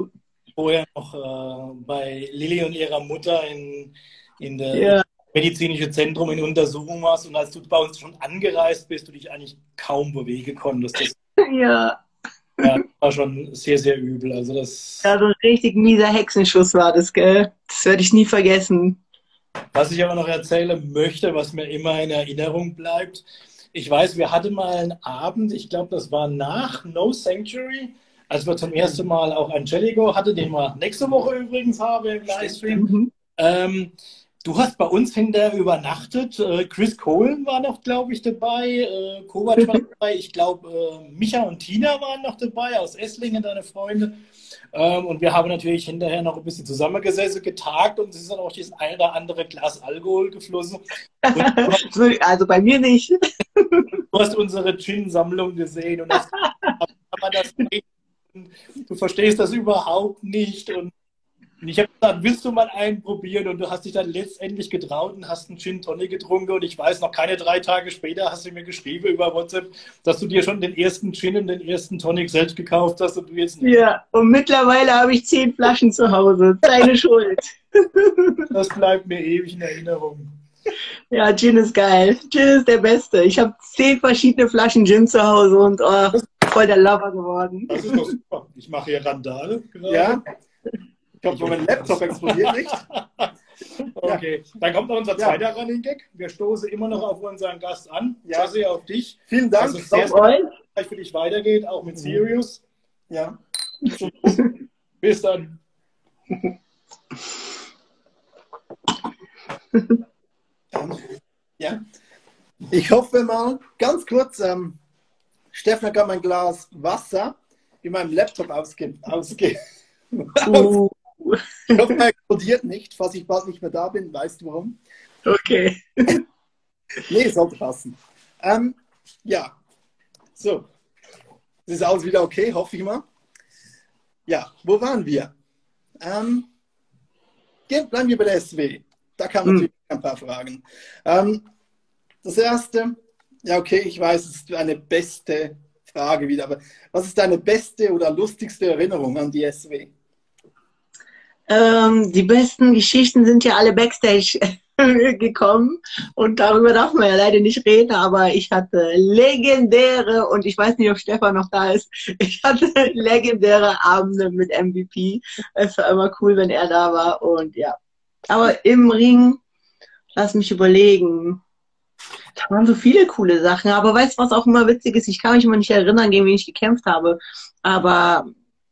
vorher noch äh, bei Lilly und ihrer Mutter in, in der Ja. medizinische Zentrum in Untersuchung warst und als du bei uns schon angereist bist, du dich eigentlich kaum bewegen konntest. Das, Ja. ja, war schon sehr, sehr übel. Also das, Ja, so ein richtig mieser Hexenschuss war das, gell? Das werde ich nie vergessen. was ich aber noch erzählen möchte, was mir immer in Erinnerung bleibt, ich weiß, wir hatten mal einen Abend, ich glaube, das war nach No Sanctuary, als wir zum ersten Mal auch Angelico hatten, den wir nächste Woche übrigens haben im Livestream. Mhm. Ähm, du hast bei uns hinterher übernachtet. Äh, Chris Kohlen war noch, glaube ich, dabei. Äh, Kovac war dabei. Ich glaube, äh, Micha und Tina waren noch dabei, aus Esslingen, deine Freunde. Ähm, und wir haben natürlich hinterher noch ein bisschen zusammengesessen, getagt und es ist dann auch das ein oder andere Glas Alkohol geflossen. Und So, also bei mir nicht. du hast unsere Gin-Sammlung gesehen und das, kann man das nicht. Du verstehst das überhaupt nicht. Und ich habe gesagt, willst du mal einen probieren? Und du hast dich dann letztendlich getraut und hast einen Gin Tonic getrunken. Und ich weiß, noch keine drei Tage später hast du mir geschrieben über WhatsApp, dass du dir schon den ersten Gin und den ersten Tonic selbst gekauft hast und du jetzt nicht. Ja, und mittlerweile habe ich zehn Flaschen zu Hause. Deine Schuld. Das bleibt mir ewig in Erinnerung. Ja, Gin ist geil. Gin ist der Beste. Ich habe zehn verschiedene Flaschen Gin zu Hause und oh, voll der Lover geworden. Das ist doch super. Ich mache hier Randale. Gerade. Ja. Ich hoffe, mein Laptop explodiert nicht. Okay, dann kommt noch unser zweiter ja. Running Gag. Wir stoßen immer noch auf unseren Gast an. Ja. Jesse, auf dich. Vielen Dank. Also sehr, sehr für dich weitergeht, auch mit Sirius. Ja. Bis dann. Ja. Ich hoffe mal, ganz kurz, ähm, Steffen hat gerade mein Glas Wasser in meinem Laptop ausge... ausge Uh. Ich hoffe, er explodiert nicht. Falls ich bald nicht mehr da bin, weißt du warum? Okay. Nee, sollte passen. Ähm, ja, so. Das ist alles wieder okay, hoffe ich mal. Ja, wo waren wir? Ähm, bleiben wir bei der S W. Da kamen natürlich hm. ein paar Fragen. Ähm, das erste, ja okay, ich weiß, es ist eine beste Frage wieder, aber was ist deine beste oder lustigste Erinnerung an die S W? Ähm, die besten Geschichten sind ja alle Backstage gekommen und darüber darf man ja leider nicht reden, aber ich hatte legendäre, und ich weiß nicht, ob Stefan noch da ist, ich hatte legendäre Abende mit M V P. Es war immer cool, wenn er da war und ja. Aber im Ring, lass mich überlegen, da waren so viele coole Sachen, aber weißt du, was auch immer witzig ist? Ich kann mich immer nicht erinnern, gegen wen ich gekämpft habe, aber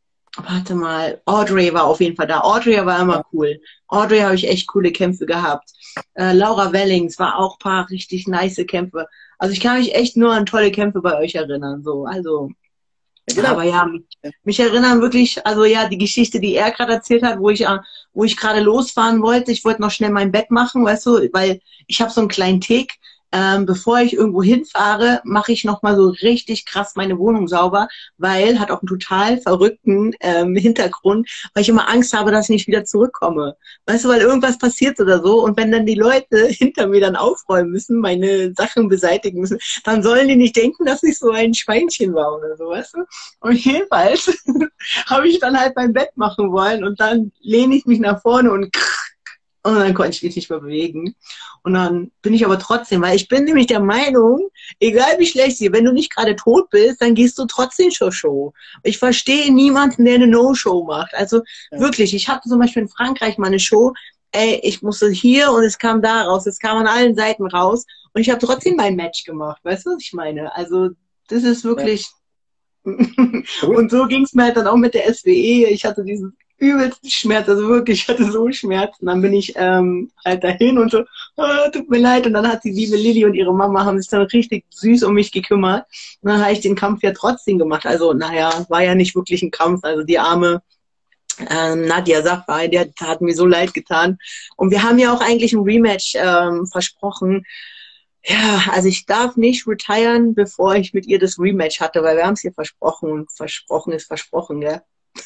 warte mal, Audrey war auf jeden Fall da. Audrey war immer cool. Audrey habe ich echt coole Kämpfe gehabt. Äh, Laura Wellings war auch ein paar richtig nice Kämpfe. Also ich kann mich echt nur an tolle Kämpfe bei euch erinnern. So, also, genau. Aber ja, mich, mich erinnern wirklich, also ja, die Geschichte, die er gerade erzählt hat, wo ich, wo ich gerade losfahren wollte. Ich wollte noch schnell mein Bett machen, weißt du, weil ich habe so einen kleinen Tick. Ähm, bevor ich irgendwo hinfahre, mache ich nochmal so richtig krass meine Wohnung sauber, weil, hat auch einen total verrückten ähm, Hintergrund, weil ich immer Angst habe, dass ich nicht wieder zurückkomme. Weißt du, weil irgendwas passiert oder so und wenn dann die Leute hinter mir dann aufräumen müssen, meine Sachen beseitigen müssen, dann sollen die nicht denken, dass ich so ein Schweinchen war oder so, weißt du? Und jedenfalls habe ich dann halt mein Bett machen wollen und dann lehne ich mich nach vorne und und dann konnte ich mich nicht mehr bewegen. Und dann bin ich aber trotzdem, weil ich bin nämlich der Meinung, egal wie schlecht sie, wenn du nicht gerade tot bist, dann gehst du trotzdem zur Show. Ich verstehe niemanden, der eine No-Show macht. Also ja. Wirklich, ich hatte zum Beispiel in Frankreich mal eine Show, ey, ich musste hier und es kam da raus, es kam an allen Seiten raus und ich habe trotzdem mein Match gemacht. Weißt du, was ich meine? Also das ist wirklich... Ja. Und so ging es mir halt dann auch mit der S W E. Ich hatte diesen übelsten Schmerz, also wirklich, ich hatte so Schmerzen. Dann bin ich ähm, halt dahin und so, oh, tut mir leid. Und dann hat die liebe Lilly und ihre Mama haben sich dann richtig süß um mich gekümmert. Und dann habe ich den Kampf ja trotzdem gemacht. Also, naja, war ja nicht wirklich ein Kampf. Also die arme ähm, Nadja Safai, die hat, hat mir so leid getan. Und wir haben ja auch eigentlich ein Rematch ähm, versprochen. Ja, also ich darf nicht retiren, bevor ich mit ihr das Rematch hatte, weil wir haben es ihr versprochen und versprochen ist versprochen, gell?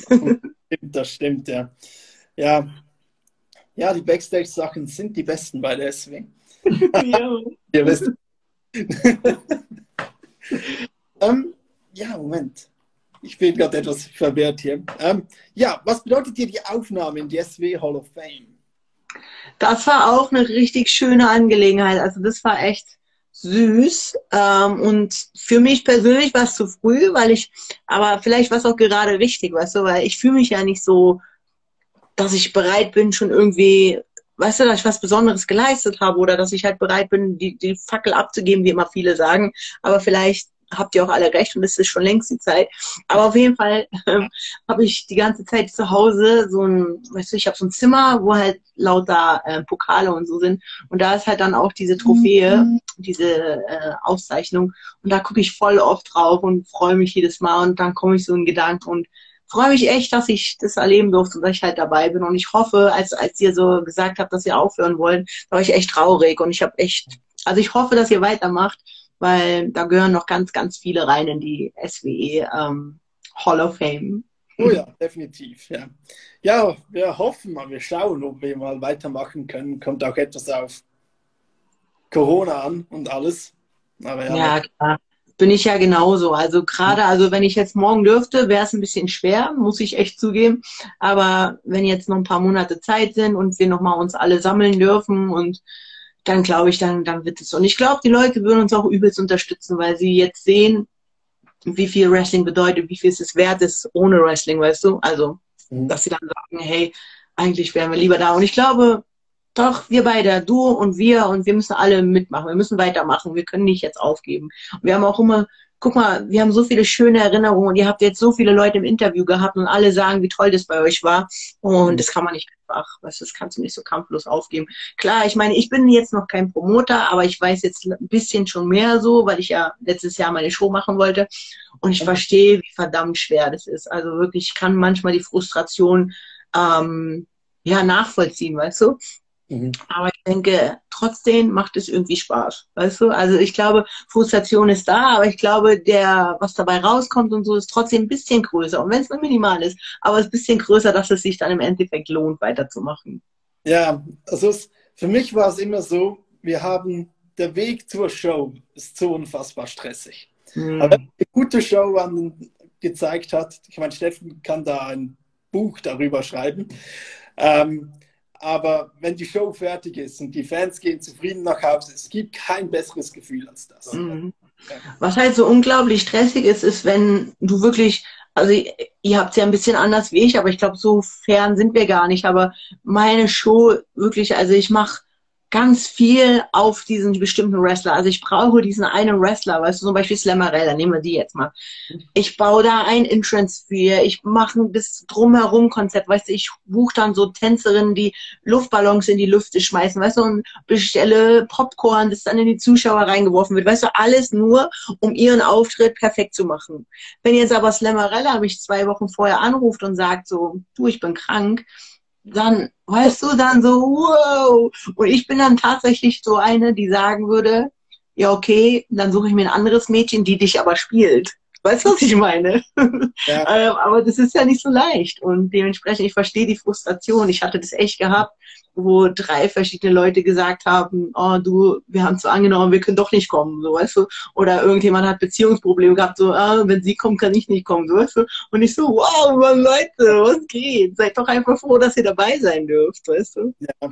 Das stimmt, ja. Ja, ja die Backstage-Sachen sind die besten bei der S W. Ja. Ihr wisst. ähm, ja, Moment. Ich bin gerade etwas verwirrt hier. Ähm, ja, was bedeutet dir die Aufnahme in die S W Hall of Fame? Das war auch eine richtig schöne Angelegenheit. Also das war echt süß. Ähm, und für mich persönlich war es zu früh, weil ich, aber vielleicht war es auch gerade richtig, weißt du, weil ich fühle mich ja nicht so, dass ich bereit bin, schon irgendwie, weißt du, dass ich was Besonderes geleistet habe oder dass ich halt bereit bin, die, die Fackel abzugeben, wie immer viele sagen. Aber vielleicht habt ihr auch alle recht und es ist schon längst die Zeit. Aber auf jeden Fall ähm, habe ich die ganze Zeit zu Hause so ein, weißt du, ich habe so ein Zimmer, wo halt lauter äh, Pokale und so sind. Und da ist halt dann auch diese Trophäe, mhm. diese äh, Auszeichnung. Und da gucke ich voll oft drauf und freue mich jedes Mal. Und dann komme ich so in Gedanken und freue mich echt, dass ich das erleben durfte und dass ich halt dabei bin. Und ich hoffe, als, als ihr so gesagt habt, dass ihr aufhören wollt, da war ich echt traurig. Und ich habe echt, also ich hoffe, dass ihr weitermacht, weil da gehören noch ganz, ganz viele rein in die S W E ähm, Hall of Fame. Oh ja, definitiv. Ja. ja, wir hoffen mal, wir schauen, ob wir mal weitermachen können. Kommt auch etwas auf Corona an und alles. Aber ja, ja, klar. Bin ich ja genauso. Also gerade, also wenn ich jetzt morgen dürfte, wäre es ein bisschen schwer, muss ich echt zugeben. Aber wenn jetzt noch ein paar Monate Zeit sind und wir nochmal uns alle sammeln dürfen und dann glaube ich, dann, dann wird es. Und ich glaube, die Leute würden uns auch übelst unterstützen, weil sie jetzt sehen, wie viel Wrestling bedeutet, wie viel es es wert ist ohne Wrestling, weißt du? Also, mhm. dass sie dann sagen, hey, eigentlich wären wir lieber da. Und ich glaube, doch, wir beide, du und wir, und wir müssen alle mitmachen. Wir müssen weitermachen. Wir können nicht jetzt aufgeben. Und wir haben auch immer, guck mal, wir haben so viele schöne Erinnerungen und ihr habt jetzt so viele Leute im Interview gehabt und alle sagen, wie toll das bei euch war. Und das kann man nicht einfach, weißt du, das kannst du nicht so kampflos aufgeben. Klar, ich meine, ich bin jetzt noch kein Promoter, aber ich weiß jetzt ein bisschen schon mehr so, weil ich ja letztes Jahr meine Show machen wollte. Und ich verstehe, wie verdammt schwer das ist. Also wirklich, ich kann manchmal die Frustration ähm, ja nachvollziehen, weißt du? Mhm. Aber ich denke, trotzdem macht es irgendwie Spaß, weißt du? Also ich glaube, Frustration ist da, aber ich glaube, der, was dabei rauskommt und so, ist trotzdem ein bisschen größer. Und wenn es nur minimal ist, aber es ist ein bisschen größer, dass es sich dann im Endeffekt lohnt, weiterzumachen. Ja, also es, für mich war es immer so, wir haben, der Weg zur Show ist so unfassbar stressig. Mhm. Aber wenn man eine gute Show an, gezeigt hat, ich meine, Steffen kann da ein Buch darüber schreiben, ähm, aber wenn die Show fertig ist und die Fans gehen zufrieden nach Hause, es gibt kein besseres Gefühl als das. Mhm. Was halt so unglaublich stressig ist, ist, wenn du wirklich, also ihr habt es ja ein bisschen anders wie ich, aber ich glaube, so fern sind wir gar nicht. Aber meine Show wirklich, also ich mache ganz viel auf diesen bestimmten Wrestler. Also ich brauche diesen einen Wrestler, weißt du, zum Beispiel Slammerella, nehmen wir die jetzt mal. Ich baue da ein Entrance für, ich mache ein bisschen drumherum Konzept, weißt du, ich buche dann so Tänzerinnen, die Luftballons in die Lüfte schmeißen, weißt du, und bestelle Popcorn, das dann in die Zuschauer reingeworfen wird, weißt du, alles nur, um ihren Auftritt perfekt zu machen. Wenn jetzt aber Slammerella mich zwei Wochen vorher anruft und sagt so, du, ich bin krank, dann, weißt du, dann so, wow. Und ich bin dann tatsächlich so eine, die sagen würde, ja, okay, dann suche ich mir ein anderes Mädchen, die dich aber spielt. Weißt du, was ich meine? Ja. ähm, aber das ist ja nicht so leicht. Und dementsprechend, ich verstehe die Frustration. Ich hatte das echt gehabt, wo drei verschiedene Leute gesagt haben, oh du, wir haben zwar angenommen, wir können doch nicht kommen, so, weißt du? Oder irgendjemand hat Beziehungsprobleme gehabt, so, ah, wenn sie kommen, kann ich nicht kommen, so, weißt du? Und ich so, wow, Mann, Leute, was geht? Seid doch einfach froh, dass ihr dabei sein dürft, weißt du? Ja,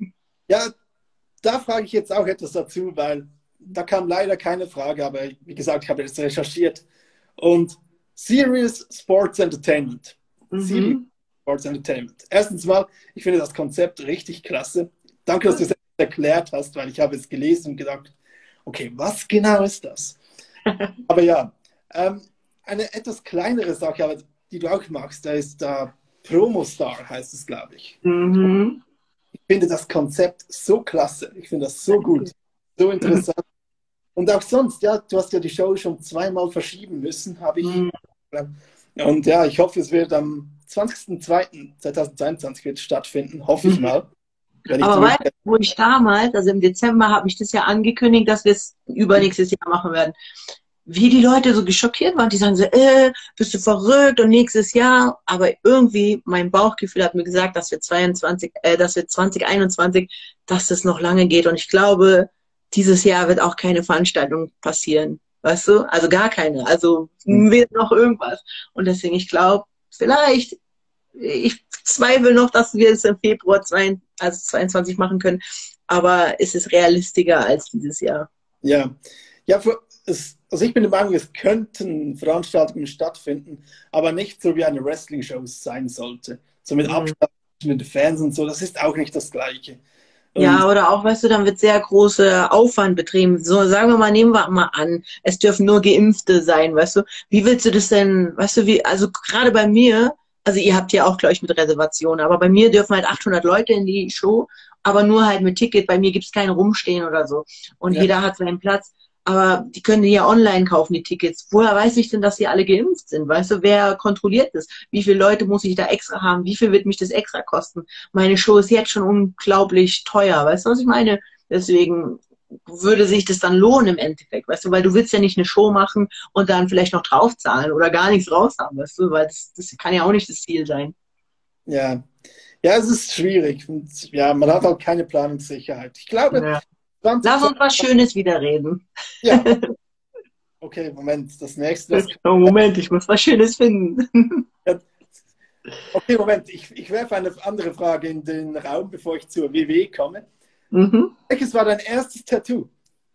ja, da frage ich jetzt auch etwas dazu, weil da kam leider keine Frage, aber wie gesagt, ich habe jetzt recherchiert. Und Serious Sports Entertainment. Mhm. Serious Sports Entertainment. Erstens mal, ich finde das Konzept richtig klasse. Danke, dass du es erklärt hast, weil ich habe es gelesen und gedacht, okay, was genau ist das? Aber ja, ähm, eine etwas kleinere Sache, aber die du auch magst, da ist da Promostar, heißt es, glaube ich. Mhm. Ich finde das Konzept so klasse. Ich finde das so gut, so interessant. Mhm. Und auch sonst, ja, du hast ja die Show schon zweimal verschieben müssen, habe ich. Mhm. Und ja, ich hoffe, es wird am zwanzigsten zweiten zweitausendzweiundzwanzig wird stattfinden, hoffe ich mal. Ich Aber weißt du, wo ich damals, also im Dezember, habe ich das ja angekündigt, dass wir es übernächstes Jahr machen werden. Wie die Leute so geschockiert waren, die sagen so, äh, bist du verrückt und nächstes Jahr. Aber irgendwie, mein Bauchgefühl hat mir gesagt, dass wir zweiundzwanzig, äh, dass wir zwanzig einundzwanzig, dass das noch lange geht. Und ich glaube, dieses Jahr wird auch keine Veranstaltung passieren. weißt du? Also gar keine. Also Mhm. weder noch irgendwas. Und deswegen, ich glaube, vielleicht, ich zweifle noch, dass wir es im Februar zwei, also zweiundzwanzig machen können, aber es ist realistischer als dieses Jahr. Ja, ja für, es, also ich bin der Meinung, es könnten Veranstaltungen stattfinden, aber nicht so wie eine Wrestling-Show sein sollte. So mit Mhm. Abstand mit den Fans und so, das ist auch nicht das Gleiche. Ja, Und oder auch, weißt du, dann wird sehr großer Aufwand betrieben. So, sagen wir mal, nehmen wir mal an, es dürfen nur Geimpfte sein, weißt du. Wie willst du das denn, weißt du, wie, also gerade bei mir, also ihr habt ja auch, glaube ich, mit Reservationen, aber bei mir dürfen halt achthundert Leute in die Show, aber nur halt mit Ticket. Bei mir gibt's kein Rumstehen oder so. Und ja, jeder hat seinen Platz. Aber die können die ja online kaufen, die Tickets. Woher weiß ich denn, dass die alle geimpft sind? Weißt du, wer kontrolliert das? Wie viele Leute muss ich da extra haben? Wie viel wird mich das extra kosten? Meine Show ist jetzt schon unglaublich teuer. Weißt du, was ich meine? Deswegen würde sich das dann lohnen im Endeffekt, weißt du, weil du willst ja nicht eine Show machen und dann vielleicht noch draufzahlen oder gar nichts raus haben, weißt du, weil das, das kann ja auch nicht das Ziel sein. ja. Ja, es ist schwierig. Und ja, man hat halt keine Planungssicherheit. Ich glaube, Ja. zwanzig Lass uns was Schönes wieder reden. ja, okay, Moment, das nächste, das Oh, Moment, ich muss was Schönes finden. okay, Moment, ich, ich werfe eine andere Frage in den Raum, bevor ich zur W W komme. Mhm. Welches war dein erstes Tattoo?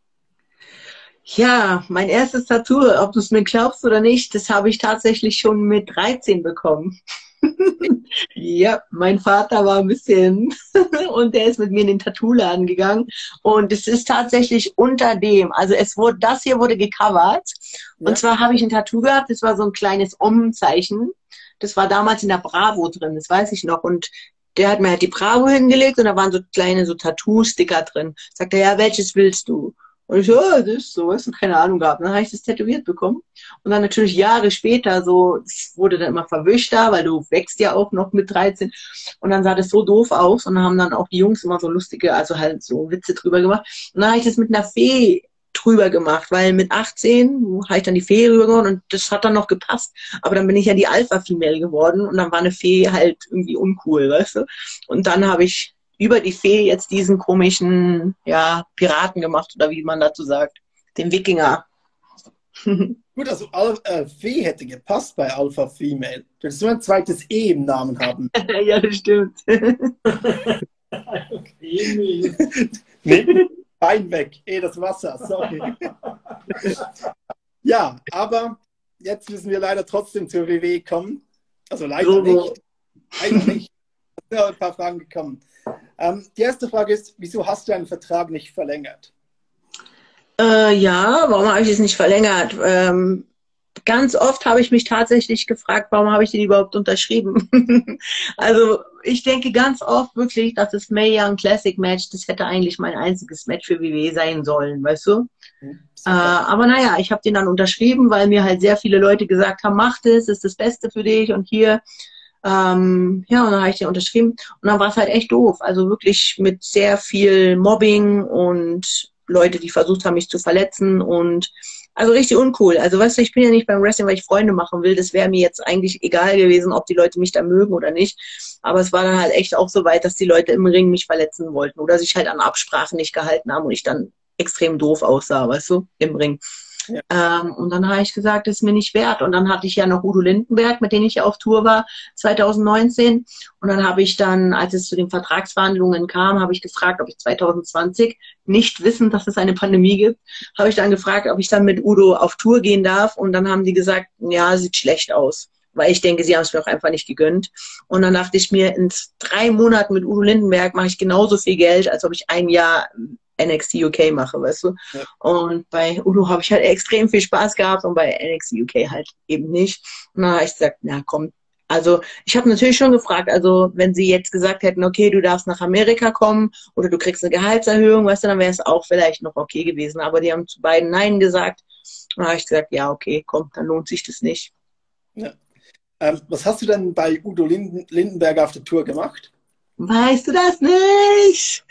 Ja, mein erstes Tattoo, ob du es mir glaubst oder nicht, das habe ich tatsächlich schon mit dreizehn bekommen. Ja, mein Vater war ein bisschen und der ist mit mir in den Tattoo-Laden gegangen und es ist tatsächlich unter dem, also es wurde, das hier wurde gecovert und Ja, zwar habe ich ein Tattoo gehabt, das war so ein kleines Om-Zeichen, das war damals in der Bravo drin, das weiß ich noch und der hat mir halt die Bravo hingelegt und da waren so kleine so Tattoo-Sticker drin. Sagt er, ja, welches willst du? Und ich so, oh, das ist so, ist keine Ahnung gehabt. Und dann habe ich das tätowiert bekommen. Und dann natürlich Jahre später, so, es wurde dann immer verwischter, weil du wächst ja auch noch mit dreizehn. Und dann sah das so doof aus. Und dann haben dann auch die Jungs immer so lustige, also halt so Witze drüber gemacht. Und dann habe ich das mit einer Fee drüber gemacht, weil mit achtzehn habe ich dann die Fee rüber gemacht und das hat dann noch gepasst. Aber dann bin ich ja die Alpha-Female geworden und dann war eine Fee halt irgendwie uncool, weißt du? Und dann habe ich über die Fee jetzt diesen komischen, ja, Piraten gemacht oder wie man dazu sagt, den Wikinger. gut, also Al äh, Fee hätte gepasst bei Alpha Female. Du hättest nur ein zweites E im Namen haben. Ja, das stimmt. Okay. Nee, Bein weg, eh das Wasser, sorry. Ja, aber jetzt müssen wir leider trotzdem zur W W kommen. Also leider So, so. nicht. Leider nicht. Es sind noch ein paar Fragen gekommen. Ähm, die erste Frage ist, wieso hast du einen Vertrag nicht verlängert? Äh, ja, warum habe ich es nicht verlängert? Ähm, ganz oft habe ich mich tatsächlich gefragt, warum habe ich den überhaupt unterschrieben? Also ich denke ganz oft wirklich, dass das Mae Young Classic Match, das hätte eigentlich mein einziges Match für W W E sein sollen, weißt du? Hm, Äh, aber naja, ich habe den dann unterschrieben, weil mir halt sehr viele Leute gesagt haben, mach das, ist das Beste für dich und hier. Ähm, ja, und dann habe ich den unterschrieben und dann war es halt echt doof. Also wirklich mit sehr viel Mobbing und Leute, die versucht haben, mich zu verletzen und also richtig uncool. Also weißt du, ich bin ja nicht beim Wrestling, weil ich Freunde machen will. Das wäre mir jetzt eigentlich egal gewesen, ob die Leute mich da mögen oder nicht. Aber es war dann halt echt auch so weit, dass die Leute im Ring mich verletzen wollten oder sich halt an Absprachen nicht gehalten haben und ich dann extrem doof aussah, weißt du, im Ring. Ja. Ähm, und dann habe ich gesagt, das ist mir nicht wert. Und dann hatte ich ja noch Udo Lindenberg, mit dem ich ja auf Tour war, zwanzig neunzehn. Und dann habe ich dann, als es zu den Vertragsverhandlungen kam, habe ich gefragt, ob ich zwanzig zwanzig, nicht wissend, dass es eine Pandemie gibt, habe ich dann gefragt, ob ich dann mit Udo auf Tour gehen darf. Und dann haben die gesagt, ja, sieht schlecht aus. Weil ich denke, sie haben es mir auch einfach nicht gegönnt. Und dann dachte ich mir, in drei Monaten mit Udo Lindenberg mache ich genauso viel Geld, als ob ich ein Jahr N X T U K mache, weißt du. Ja. Und bei Udo habe ich halt extrem viel Spaß gehabt und bei N X T U K halt eben nicht. Und dann habe ich gesagt, na komm, also ich habe natürlich schon gefragt, also wenn sie jetzt gesagt hätten, okay, du darfst nach Amerika kommen oder du kriegst eine Gehaltserhöhung, weißt du, dann wäre es auch vielleicht noch okay gewesen. Aber die haben zu beiden Nein gesagt. Und dann habe ich gesagt, ja, okay, komm, dann lohnt sich das nicht. Ja. Ähm, was hast du denn bei Udo Linden Lindenberg auf der Tour gemacht? Weißt du das nicht?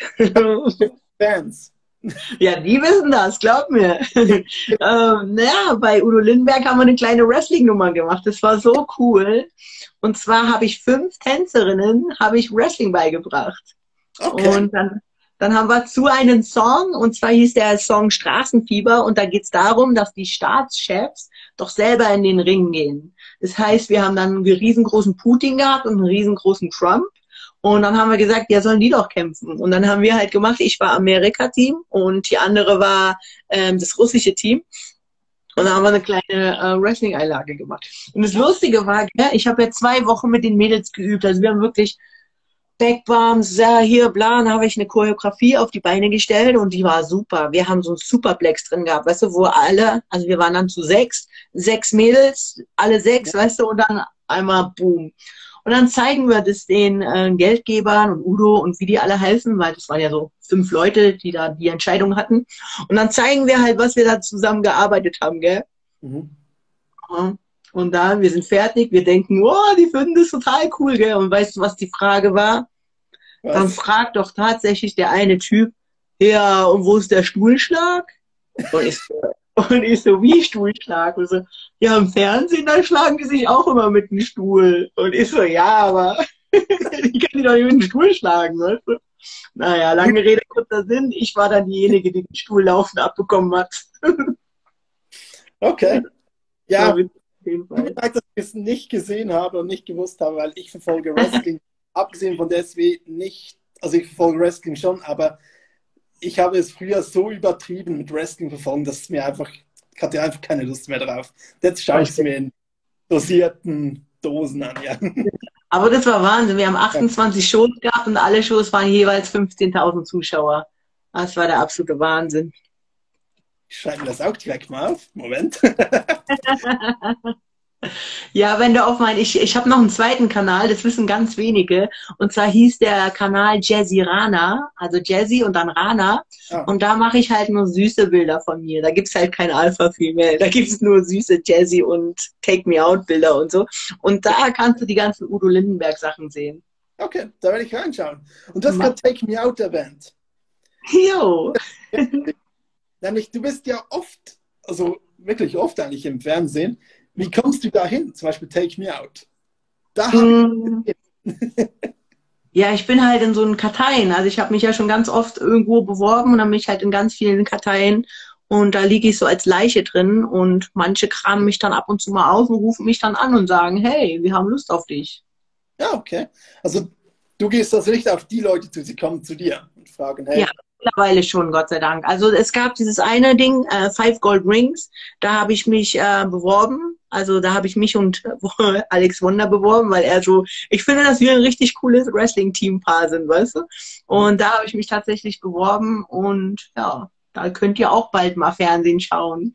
Fans. Ja, die wissen das, glaub mir. ähm, naja, bei Udo Lindenberg haben wir eine kleine Wrestling-Nummer gemacht. Das war so cool. Und zwar habe ich fünf Tänzerinnen, habe ich Wrestling beigebracht. Okay. Und dann, Dann haben wir zu einen Song, und zwar hieß der Song Straßenfieber, und da geht es darum, dass die Staatschefs doch selber in den Ring gehen. Das heißt, wir haben dann einen riesengroßen Putin gehabt und einen riesengroßen Trump, und dann haben wir gesagt, ja, sollen die doch kämpfen. Und dann haben wir halt gemacht, ich war Amerika-Team und die andere war ähm, das russische Team. Und dann haben wir eine kleine äh, Wrestling-Einlage gemacht. Und das Lustige war, ja, ich habe ja zwei Wochen mit den Mädels geübt, also wir haben wirklich Backbumps, ja, hier, bla, dann habe ich eine Choreografie auf die Beine gestellt und die war super. Wir haben so ein Superplex drin gehabt, weißt du, wo alle, also wir waren dann zu sechs, sechs Mädels, alle sechs, ja. Weißt du, und dann einmal boom. Und dann zeigen wir das den äh, Geldgebern und Udo und wie die alle heißen, weil das waren ja so fünf Leute, die da die Entscheidung hatten. Und dann zeigen wir halt, was wir da zusammen gearbeitet haben, gell? Mhm. Ja. Und da, wir sind fertig, wir denken, oh, die finden das total cool, gell? Und weißt du, was die Frage war? Was? Dann fragt doch tatsächlich der eine Typ, ja, und wo ist der Stuhlschlag? Und ich so, und ich so wie Stuhlschlag? Und so, ja, im Fernsehen, da schlagen die sich auch immer mit dem Stuhl. Und ich so, ja, aber ich kann die doch nicht mit dem Stuhl schlagen, weißt du? Naja, lange Rede, kurzer Sinn, ich war dann diejenige, die den Stuhl laufend abbekommen hat. Okay. Ja. Ich dass ich es nicht gesehen habe und nicht gewusst habe, weil ich verfolge Wrestling, abgesehen von der S W nicht, also ich verfolge Wrestling schon, aber ich habe es früher so übertrieben mit Wrestling verfolgen, dass es mir einfach, ich hatte einfach keine Lust mehr drauf. Jetzt schaue ich es mir in dosierten Dosen an, ja. Aber das war Wahnsinn, wir haben achtundzwanzig Shows gehabt und alle Shows waren jeweils fünfzehntausend Zuschauer. Das war der absolute Wahnsinn. Ich schreibe mir das auch direkt mal auf. Moment. Ja, wenn du auf mein, ich, ich habe noch einen zweiten Kanal, das wissen ganz wenige. Und zwar hieß der Kanal Jazzy Rana, also Jazzy und dann Rana. Ah. Und da mache ich halt nur süße Bilder von mir. Da gibt's halt kein Alpha-Female. Da gibt's nur süße Jazzy und Take Me Out Bilder und so. Und da kannst du die ganzen Udo Lindenberg Sachen sehen. Okay, da werde ich reinschauen. Und du hast gerade Take Me Out erwähnt. Jo. Nämlich, du bist ja oft, also wirklich oft eigentlich im Fernsehen. Wie kommst du da hin? Zum Beispiel Take Me Out. Da mm. Ja, ich bin halt in so einen Karteien. Also ich habe mich ja schon ganz oft irgendwo beworben und dann bin ich halt in ganz vielen Karteien. Und da liege ich so als Leiche drin. Und manche kramen mich dann ab und zu mal aus und rufen mich dann an und sagen, hey, wir haben Lust auf dich. Ja, okay. Also du gehst also nicht auf die Leute zu, sie kommen zu dir und fragen, hey. Ja. Mittlerweile schon, Gott sei Dank. Also es gab dieses eine Ding, äh, Five Gold Rings, da habe ich mich äh, beworben. Also da habe ich mich und äh, Alex Wunder beworben, weil er so, ich finde, dass wir ein richtig cooles Wrestling-Team-Paar sind, weißt du? Und da habe ich mich tatsächlich beworben und ja, da könnt ihr auch bald mal Fernsehen schauen.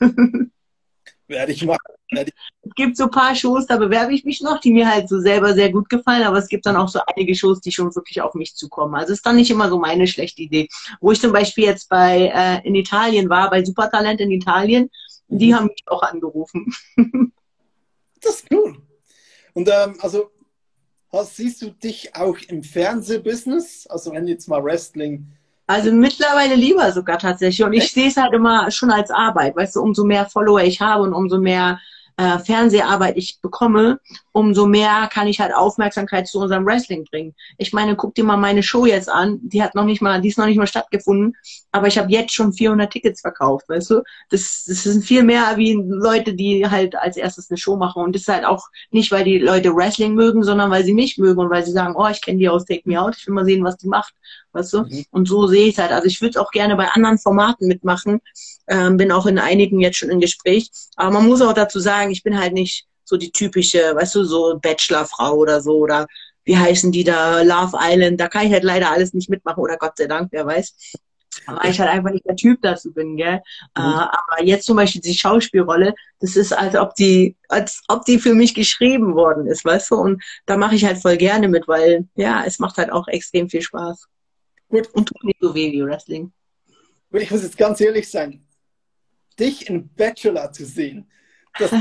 Werde ich machen. Werde ich. Es gibt so ein paar Shows, da bewerbe ich mich noch, die mir halt so selber sehr gut gefallen, aber es gibt dann auch so einige Shows, die schon wirklich auf mich zukommen. Also ist dann nicht immer so meine schlechte Idee. Wo ich zum Beispiel jetzt bei äh, in Italien war, bei Supertalent in Italien, mhm. Die haben mich auch angerufen. Das ist cool. Und ähm, also hast, siehst du dich auch im Fernsehbusiness? Also wenn jetzt mal Wrestling... Also mittlerweile lieber sogar tatsächlich. Und ich sehe es halt immer schon als Arbeit. Weißt du, umso mehr Follower ich habe und umso mehr äh, Fernseharbeit ich bekomme, umso mehr kann ich halt Aufmerksamkeit zu unserem Wrestling bringen. Ich meine, guck dir mal meine Show jetzt an. Die hat noch nicht mal, die ist noch nicht mal stattgefunden. Aber ich habe jetzt schon vierhundert Tickets verkauft, weißt du? Das, das sind viel mehr wie Leute, die halt als erstes eine Show machen. Und das ist halt auch nicht, weil die Leute Wrestling mögen, sondern weil sie mich mögen und weil sie sagen, oh, ich kenne die aus Take Me Out. Ich will mal sehen, was die macht. Weißt du? Mhm. Und so sehe ich es halt. Also ich würde es auch gerne bei anderen Formaten mitmachen. Ähm, bin auch in einigen jetzt schon im Gespräch. Aber man muss auch dazu sagen, ich bin halt nicht so die typische, weißt du, so Bachelorfrau oder so. Oder wie heißen die da? Love Island. Da kann ich halt leider alles nicht mitmachen. Oder Gott sei Dank, wer weiß. Weil ich halt einfach nicht der Typ dazu bin, gell? Mhm. Äh, aber jetzt zum Beispiel die Schauspielrolle, das ist, als ob die, als ob die für mich geschrieben worden ist, weißt du? Und da mache ich halt voll gerne mit, weil, ja, es macht halt auch extrem viel Spaß. Gut. Und tut nicht so weh wie Wrestling. Gut, ich muss jetzt ganz ehrlich sein. Dich in Bachelor zu sehen, das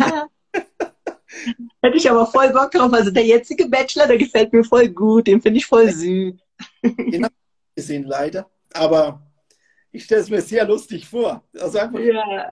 hätte ich aber voll Bock drauf. Also der jetzige Bachelor, der gefällt mir voll gut. Den finde ich voll süß. Den habe ich gesehen, leider. Aber ich stelle es mir sehr lustig vor. Also einfach ja.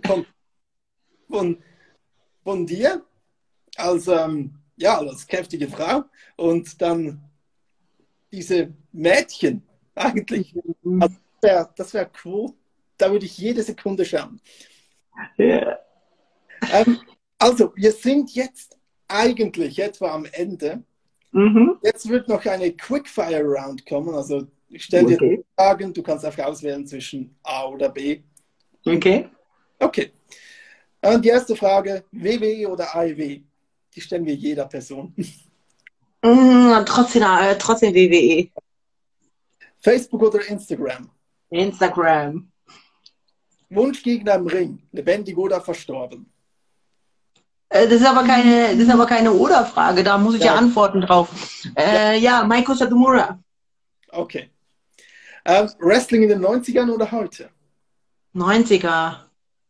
von, von dir als, ähm, ja, als kräftige Frau und dann diese Mädchen, Eigentlich. Also das wäre das wär cool. Da würde ich jede Sekunde schauen. Ja. Ähm, also, wir sind jetzt eigentlich etwa am Ende. Mhm. Jetzt wird noch eine Quickfire-Round kommen. Also, ich stelle dir Okay. Fragen, du kannst einfach auswählen zwischen A oder B. Okay. Okay. Und die erste Frage, W W E oder A E W? Die stellen wir jeder Person. Mhm, trotzdem, äh, trotzdem W W E. Facebook oder Instagram? Instagram. Wunschgegner im Ring, lebendig oder verstorben? Äh, das ist aber keine, das ist aber keine Oder-Frage, da muss ich ja, Ja. antworten drauf. Äh, ja, Meiko Satomura. Okay. Ähm, Wrestling in den neunzigern oder heute? neunziger.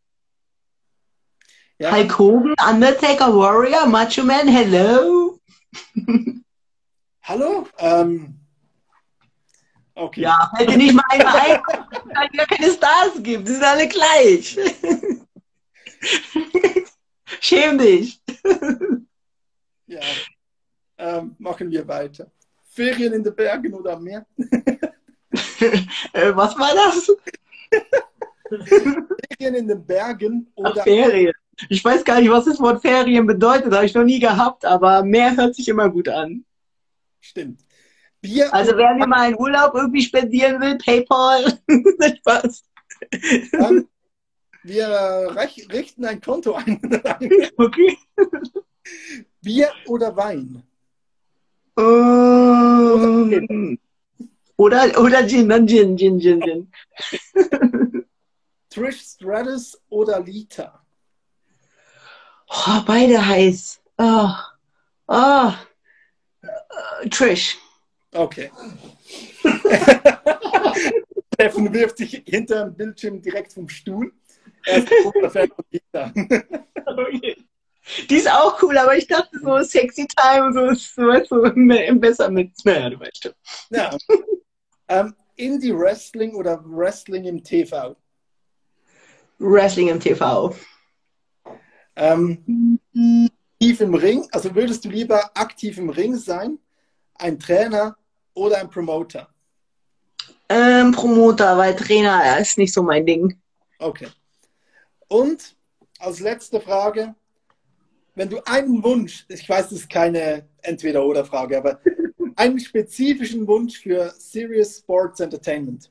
Ja. Hulk Hogan, Undertaker, Warrior, Macho Man, hello. Hallo? Ähm, okay. Ja, hätte nicht mal einer ein, weil es ja keine Stars gibt. Die sind alle gleich. Schäm dich. Ja. Ähm, machen wir weiter. Ferien in den Bergen oder am Meer? äh, was war das? Ferien in den Bergen Ach, oder Ferien. Ich weiß gar nicht, was das Wort Ferien bedeutet. Habe ich noch nie gehabt, aber Meer hört sich immer gut an. Stimmt. Bier Also wer mir mal einen Urlaub irgendwie spendieren will, PayPal. Spaß. ähm, wir rech- richten ein Konto ein. Okay. Bier oder Wein? Um, oder, oder Gin, dann Gin, Gin, Gin, Gin. Trish Stratus oder Lita? Oh, beide heiß. Oh, oh. Uh, Trish. Okay. Steffen wirft sich hinter dem Bildschirm direkt vom Stuhl. Er ist großer Fan von Lita. Okay. Die ist auch cool, aber ich dachte so Sexy Time, so ist so, weißt du, besser mit. Naja, du weißt schon. Ja. Ähm, Indie-Wrestling oder Wrestling im T V? Wrestling im T V. Ähm, aktiv im Ring, also würdest du lieber aktiv im Ring sein, ein Trainer oder ein Promoter? Ähm, Promoter, weil Trainer ist nicht so mein Ding. Okay. Und als letzte Frage, wenn du einen Wunsch, ich weiß, das ist keine Entweder-oder-Frage, aber einen spezifischen Wunsch für Serious Sports Entertainment.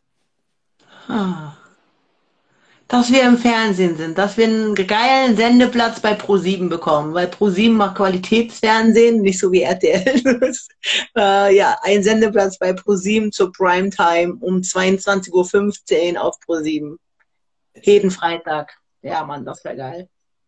Ah. Dass wir im Fernsehen sind, dass wir einen geilen Sendeplatz bei ProSieben bekommen, weil ProSieben macht Qualitätsfernsehen, nicht so wie R T L. äh, ja, ein Sendeplatz bei ProSieben zur Primetime um zweiundzwanzig Uhr fünfzehn auf ProSieben. Jeden Freitag. Ja, Mann, das wäre geil.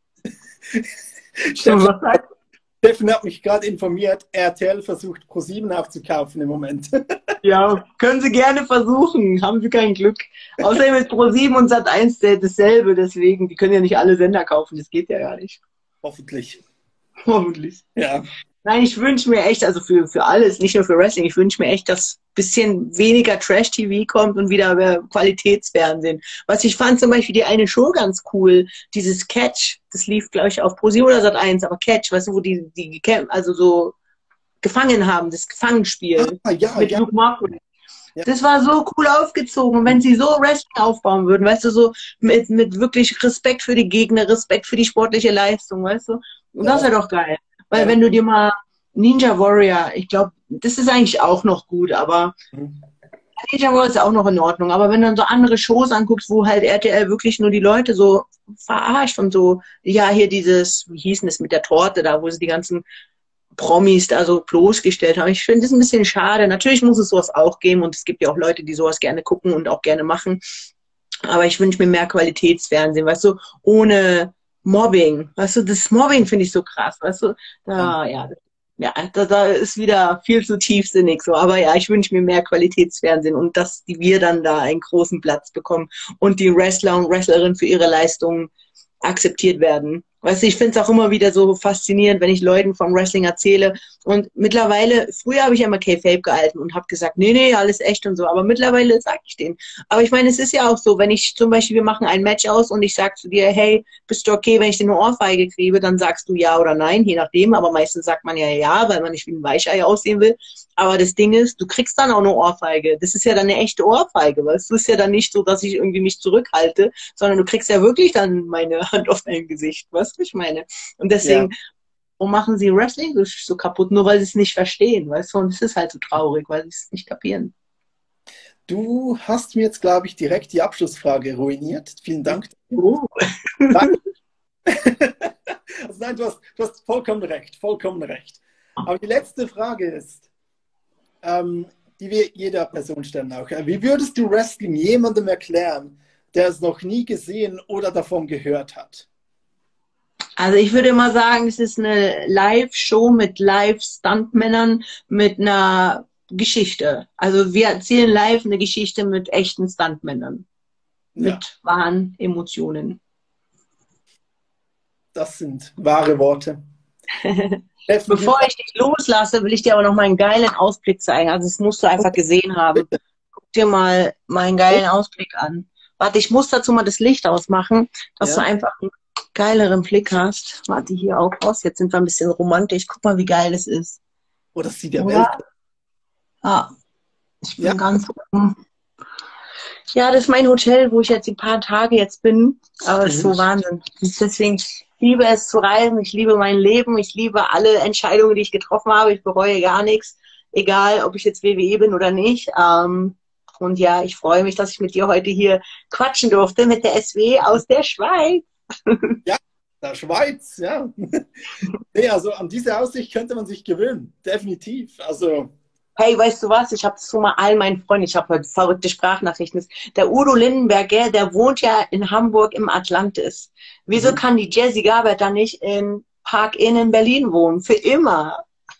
Steffen, Steffen hat mich gerade informiert, R T L versucht ProSieben aufzukaufen im Moment. Ja, können Sie gerne versuchen, haben Sie kein Glück. Außerdem ist ProSieben und Sat eins dasselbe, deswegen, die können ja nicht alle Sender kaufen, das geht ja gar nicht. Hoffentlich. Hoffentlich. Ja. Nein, ich wünsche mir echt, also für, für alles, nicht nur für Wrestling, ich wünsche mir echt, dass ein bisschen weniger Trash-T V kommt und wieder mehr Qualitätsfernsehen. Was ich fand zum Beispiel die eine Show ganz cool, dieses Catch, das lief, glaube ich, auf ProSieben oder Sat eins, aber Catch, weißt du, wo die, die also so gefangen haben, das Gefangenspiel Ah, ja, mit ja. Luke Mockridge. Ja. Das war so cool aufgezogen. Und wenn sie so Wrestling aufbauen würden, weißt du, so mit, mit wirklich Respekt für die Gegner, Respekt für die sportliche Leistung, weißt du, und Ja. das wäre doch geil. Weil Ja. wenn du dir mal Ninja Warrior, ich glaube, das ist eigentlich auch noch gut, aber Mhm. Ninja Warrior ist auch noch in Ordnung. Aber wenn du dann so andere Shows anguckst, wo halt R T L wirklich nur die Leute so verarscht und so, ja, hier dieses, wie hieß denn das mit der Torte da, wo sie die ganzen Promis da so bloßgestellt haben. Ich finde das ein bisschen schade. Natürlich muss es sowas auch geben und es gibt ja auch Leute, die sowas gerne gucken und auch gerne machen. Aber ich wünsche mir mehr Qualitätsfernsehen, weißt du, ohne Mobbing. Weißt du, das Mobbing finde ich so krass, weißt du. Da, ja, ja da, da ist wieder viel zu tiefsinnig so. Aber ja, ich wünsche mir mehr Qualitätsfernsehen und dass die wir dann da einen großen Platz bekommen und die Wrestler und Wrestlerinnen für ihre Leistungen akzeptiert werden. Weißt du, ich finde es auch immer wieder so faszinierend, wenn ich Leuten vom Wrestling erzähle. Und mittlerweile, früher habe ich ja immer K-Fape gehalten und habe gesagt, nee, nee, alles echt und so. Aber mittlerweile sage ich denen. Aber ich meine, es ist ja auch so, wenn ich zum Beispiel, wir machen ein Match aus und ich sage zu dir, hey, bist du okay, wenn ich dir eine Ohrfeige kriege, dann sagst du ja oder nein, je nachdem. Aber meistens sagt man ja ja, weil man nicht wie ein Weichei aussehen will. Aber das Ding ist, du kriegst dann auch eine Ohrfeige. Das ist ja dann eine echte Ohrfeige, weil es ist ja dann nicht so, dass ich irgendwie mich zurückhalte, sondern du kriegst ja wirklich dann meine Hand auf dein Gesicht, weißt du, was ich meine? Und deswegen, ja. Warum machen sie Wrestling so, so kaputt? Nur weil sie es nicht verstehen, weißt du? Und es ist halt so traurig, weil sie es nicht kapieren. Du hast mir jetzt, glaube ich, direkt die Abschlussfrage ruiniert. Vielen Dank. Oh. Danke. Also nein, du hast, du hast vollkommen recht, vollkommen recht. Aber die letzte Frage ist, ähm, die wir jeder Person stellen auch. Wie würdest du Wrestling jemandem erklären, der es noch nie gesehen oder davon gehört hat? Also ich würde mal sagen, es ist eine Live-Show mit Live-Stuntmännern mit einer Geschichte. Also wir erzählen live eine Geschichte mit echten Stuntmännern. Ja. Mit wahren Emotionen. Das sind wahre Worte. Bevor ich dich loslasse, will ich dir aber noch mal einen geilen Ausblick zeigen. Also das musst du einfach gesehen haben. Guck dir mal meinen geilen Ausblick an. Warte, ich muss dazu mal das Licht ausmachen, dass ja. du einfach einen geileren Blick hast. Warte, hier auch aus. Jetzt sind wir ein bisschen romantisch. Guck mal, wie geil es ist. Oh, das sieht ja Welt. Ah, ich bin ja. ganz oben. Ja, das ist mein Hotel, wo ich jetzt ein paar Tage jetzt bin. Aber es ist so Wahnsinn. Deswegen, ich liebe es zu reisen. Ich liebe mein Leben. Ich liebe alle Entscheidungen, die ich getroffen habe. Ich bereue gar nichts. Egal, ob ich jetzt W W E bin oder nicht. Ähm, und ja, ich freue mich, dass ich mit dir heute hier quatschen durfte mit der S W aus der Schweiz. Ja, der Schweiz, ja. Nee, also an diese Aussicht könnte man sich gewöhnen. Definitiv. Also... Hey, weißt du was? Ich habe das so mal all meinen Freunden, ich habe heute verrückte Sprachnachrichten. Der Udo Lindenberg, der wohnt ja in Hamburg im Atlantis. Wieso mhm. kann die Jessie Gabert dann nicht in Park Inn in Berlin wohnen? Für immer.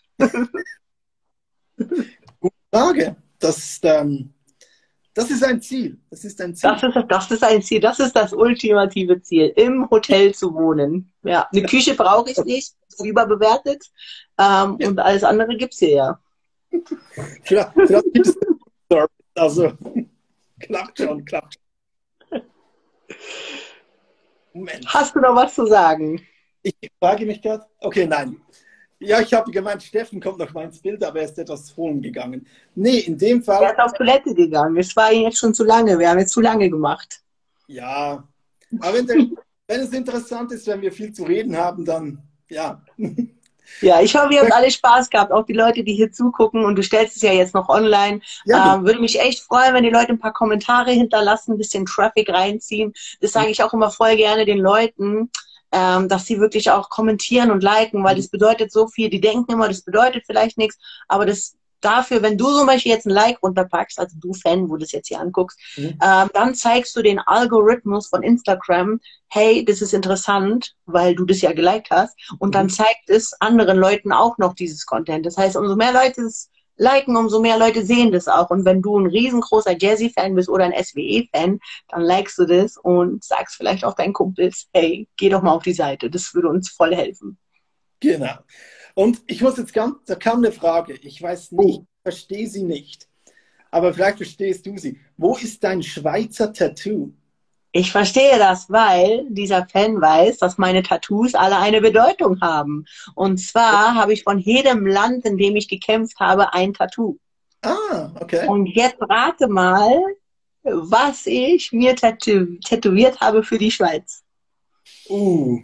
Gute Frage. Das ist, ähm, das ist ein Ziel. Das ist ein Ziel. Das ist, das ist ein Ziel. Das ist das ultimative Ziel, im Hotel zu wohnen. Ja, eine Küche brauche ich nicht, ist überbewertet. Ähm, ja. Und alles andere gibt's hier ja. Vielleicht, vielleicht gibt es also klappt schon, klappt schon. Moment. Hast du noch was zu sagen? Ich frage mich gerade. Okay, nein. Ja, ich habe gemeint, Steffen kommt noch mal ins Bild, aber er ist etwas holen gegangen. Nee, in dem Fall... Er ist auf Toilette gegangen. Es war jetzt schon zu lange. Wir haben jetzt zu lange gemacht. Ja, aber wenn, der, wenn es interessant ist, wenn wir viel zu reden haben, dann ja... Ja, ich hoffe, ihr habt alle Spaß gehabt, auch die Leute, die hier zugucken, und du stellst es ja jetzt noch online. Ja, ähm, würde mich echt freuen, wenn die Leute ein paar Kommentare hinterlassen, ein bisschen Traffic reinziehen. Das sage ich auch immer voll gerne den Leuten, ähm, dass sie wirklich auch kommentieren und liken, weil das bedeutet so viel. Die denken immer, das bedeutet vielleicht nichts, aber das dafür, wenn du zum Beispiel jetzt ein Like runterpackst, also du Fan, wo du das jetzt hier anguckst, mhm. ähm, dann zeigst du den Algorithmus von Instagram, hey, das ist interessant, weil du das ja geliked hast, und mhm. dann zeigt es anderen Leuten auch noch dieses Content. Das heißt, umso mehr Leute es liken, umso mehr Leute sehen das auch. Und wenn du ein riesengroßer Jazzy-Fan bist oder ein S W E-Fan, dann likest du das und sagst vielleicht auch deinen Kumpels, hey, geh doch mal auf die Seite, das würde uns voll helfen. Genau. Und ich muss jetzt ganz, da kam eine Frage, ich weiß nicht, ich verstehe sie nicht, aber vielleicht verstehst du sie. Wo ist dein Schweizer Tattoo? Ich verstehe das, weil dieser Fan weiß, dass meine Tattoos alle eine Bedeutung haben. Und zwar habe ich von jedem Land, in dem ich gekämpft habe, ein Tattoo. Ah, okay. Und jetzt rate mal, was ich mir tätow tätowiert habe für die Schweiz. Uh.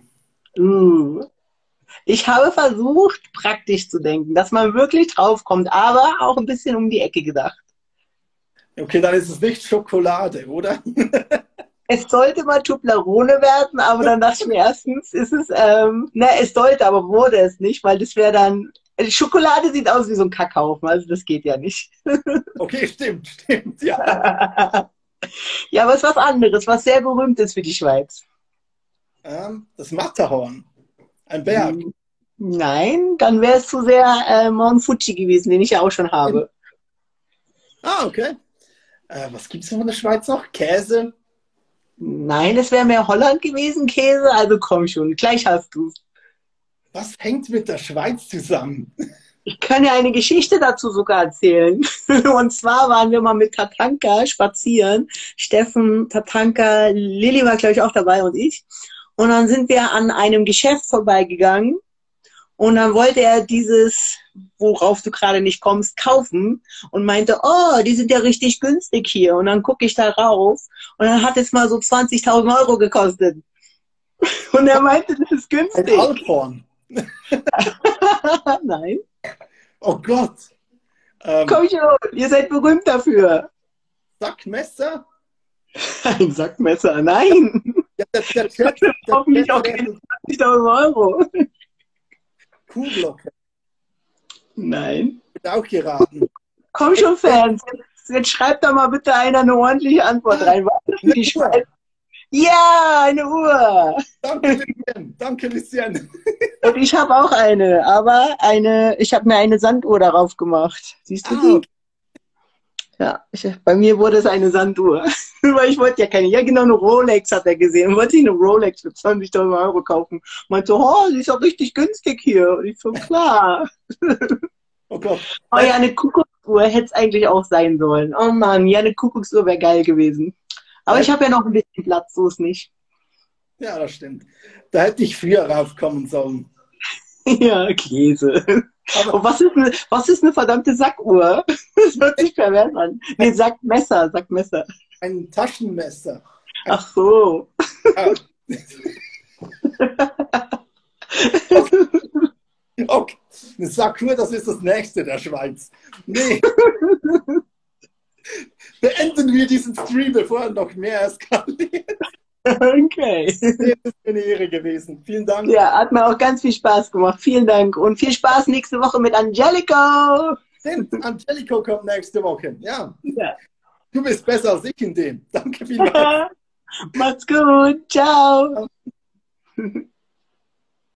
Uh. Ich habe versucht, praktisch zu denken, dass man wirklich draufkommt, aber auch ein bisschen um die Ecke gedacht. Okay, dann ist es nicht Schokolade, oder? Es sollte mal Toblerone werden, aber dann dachte ich mir erstens, ist es, ähm, ne, es sollte, aber wurde es nicht, weil das wäre dann, Schokolade sieht aus wie so ein Kackhaufen, also das geht ja nicht. Okay, stimmt, stimmt, ja. Ja, aber es ist was anderes, was sehr berühmt ist für die Schweiz. Ähm, das Matterhorn. Ein Berg. Nein, dann wäre es zu sehr äh, Mount Fuji gewesen, den ich ja auch schon habe. Ah, okay. Äh, was gibt es von der Schweiz noch? Käse? Nein, es wäre mehr Holland gewesen, Käse. Also komm schon, gleich hast du's. Was hängt mit der Schweiz zusammen? Ich kann ja eine Geschichte dazu sogar erzählen. Und zwar waren wir mal mit Tatanka spazieren. Steffen, Tatanka, Lilly war, glaube ich, auch dabei und ich. Und dann sind wir an einem Geschäft vorbeigegangen. Und dann wollte er dieses, worauf du gerade nicht kommst, kaufen. Und meinte, oh, die sind ja richtig günstig hier. Und dann gucke ich da rauf. Und dann hat es mal so zwanzigtausend Euro gekostet. Und er meinte, das ist günstig. Ein Alphorn. Nein. Oh Gott. Ähm, Komm schon, ihr seid berühmt dafür. Sackmesser? Ein Sackmesser, nein. Ja, der, der Chat, der Hoffentlich Chat auch keine zwanzigtausend Euro. Kuhglocke. Nein. Wird auch geraten. Komm schon, Fans. Jetzt, jetzt schreibt da mal bitte einer eine ordentliche Antwort rein. Was ist Eine die Uhr. Schweiz? Ja, eine Uhr. Danke, Lucien. Danke, Lucien. Und ich habe auch eine, aber eine, ich habe mir eine Sanduhr darauf gemacht. Siehst du Ah, die? Ja, ich, bei mir wurde es eine Sanduhr. Weil ich wollte ja keine, ja genau, eine Rolex hat er gesehen. Wollte ich eine Rolex für zwanzigtausend Euro kaufen. Meinte, oh, die ist auch richtig günstig hier. Und ich so, klar. oh Gott. Oh ja, eine Kuckucksuhr hätte es eigentlich auch sein sollen. Oh Mann, ja, eine Kuckucksuhr wäre geil gewesen. Aber ich habe ja noch ein bisschen Platz, so ist nicht. Ja, das stimmt. Da hätte ich früher raufkommen sollen. Ja, Käse. Aber Und was ist eine, was ist eine verdammte Sackuhr? Das hört sich pervers an. Nee, Sackmesser, Sackmesser. ein Taschenmesser. Ach so. Ah. Okay, eine Sackuhr, das ist das nächste der Schweiz. Nee. Beenden wir diesen Stream, bevor er noch mehr eskaliert. Okay. Das ist eine Ehre gewesen. Vielen Dank. Ja, hat mir auch ganz viel Spaß gemacht. Vielen Dank. Und viel Spaß nächste Woche mit Angelico. Stimmt, Angelico kommt nächste Woche. Ja. Ja. Du bist besser als ich in dem. Danke vielmals. Macht's gut. Ciao.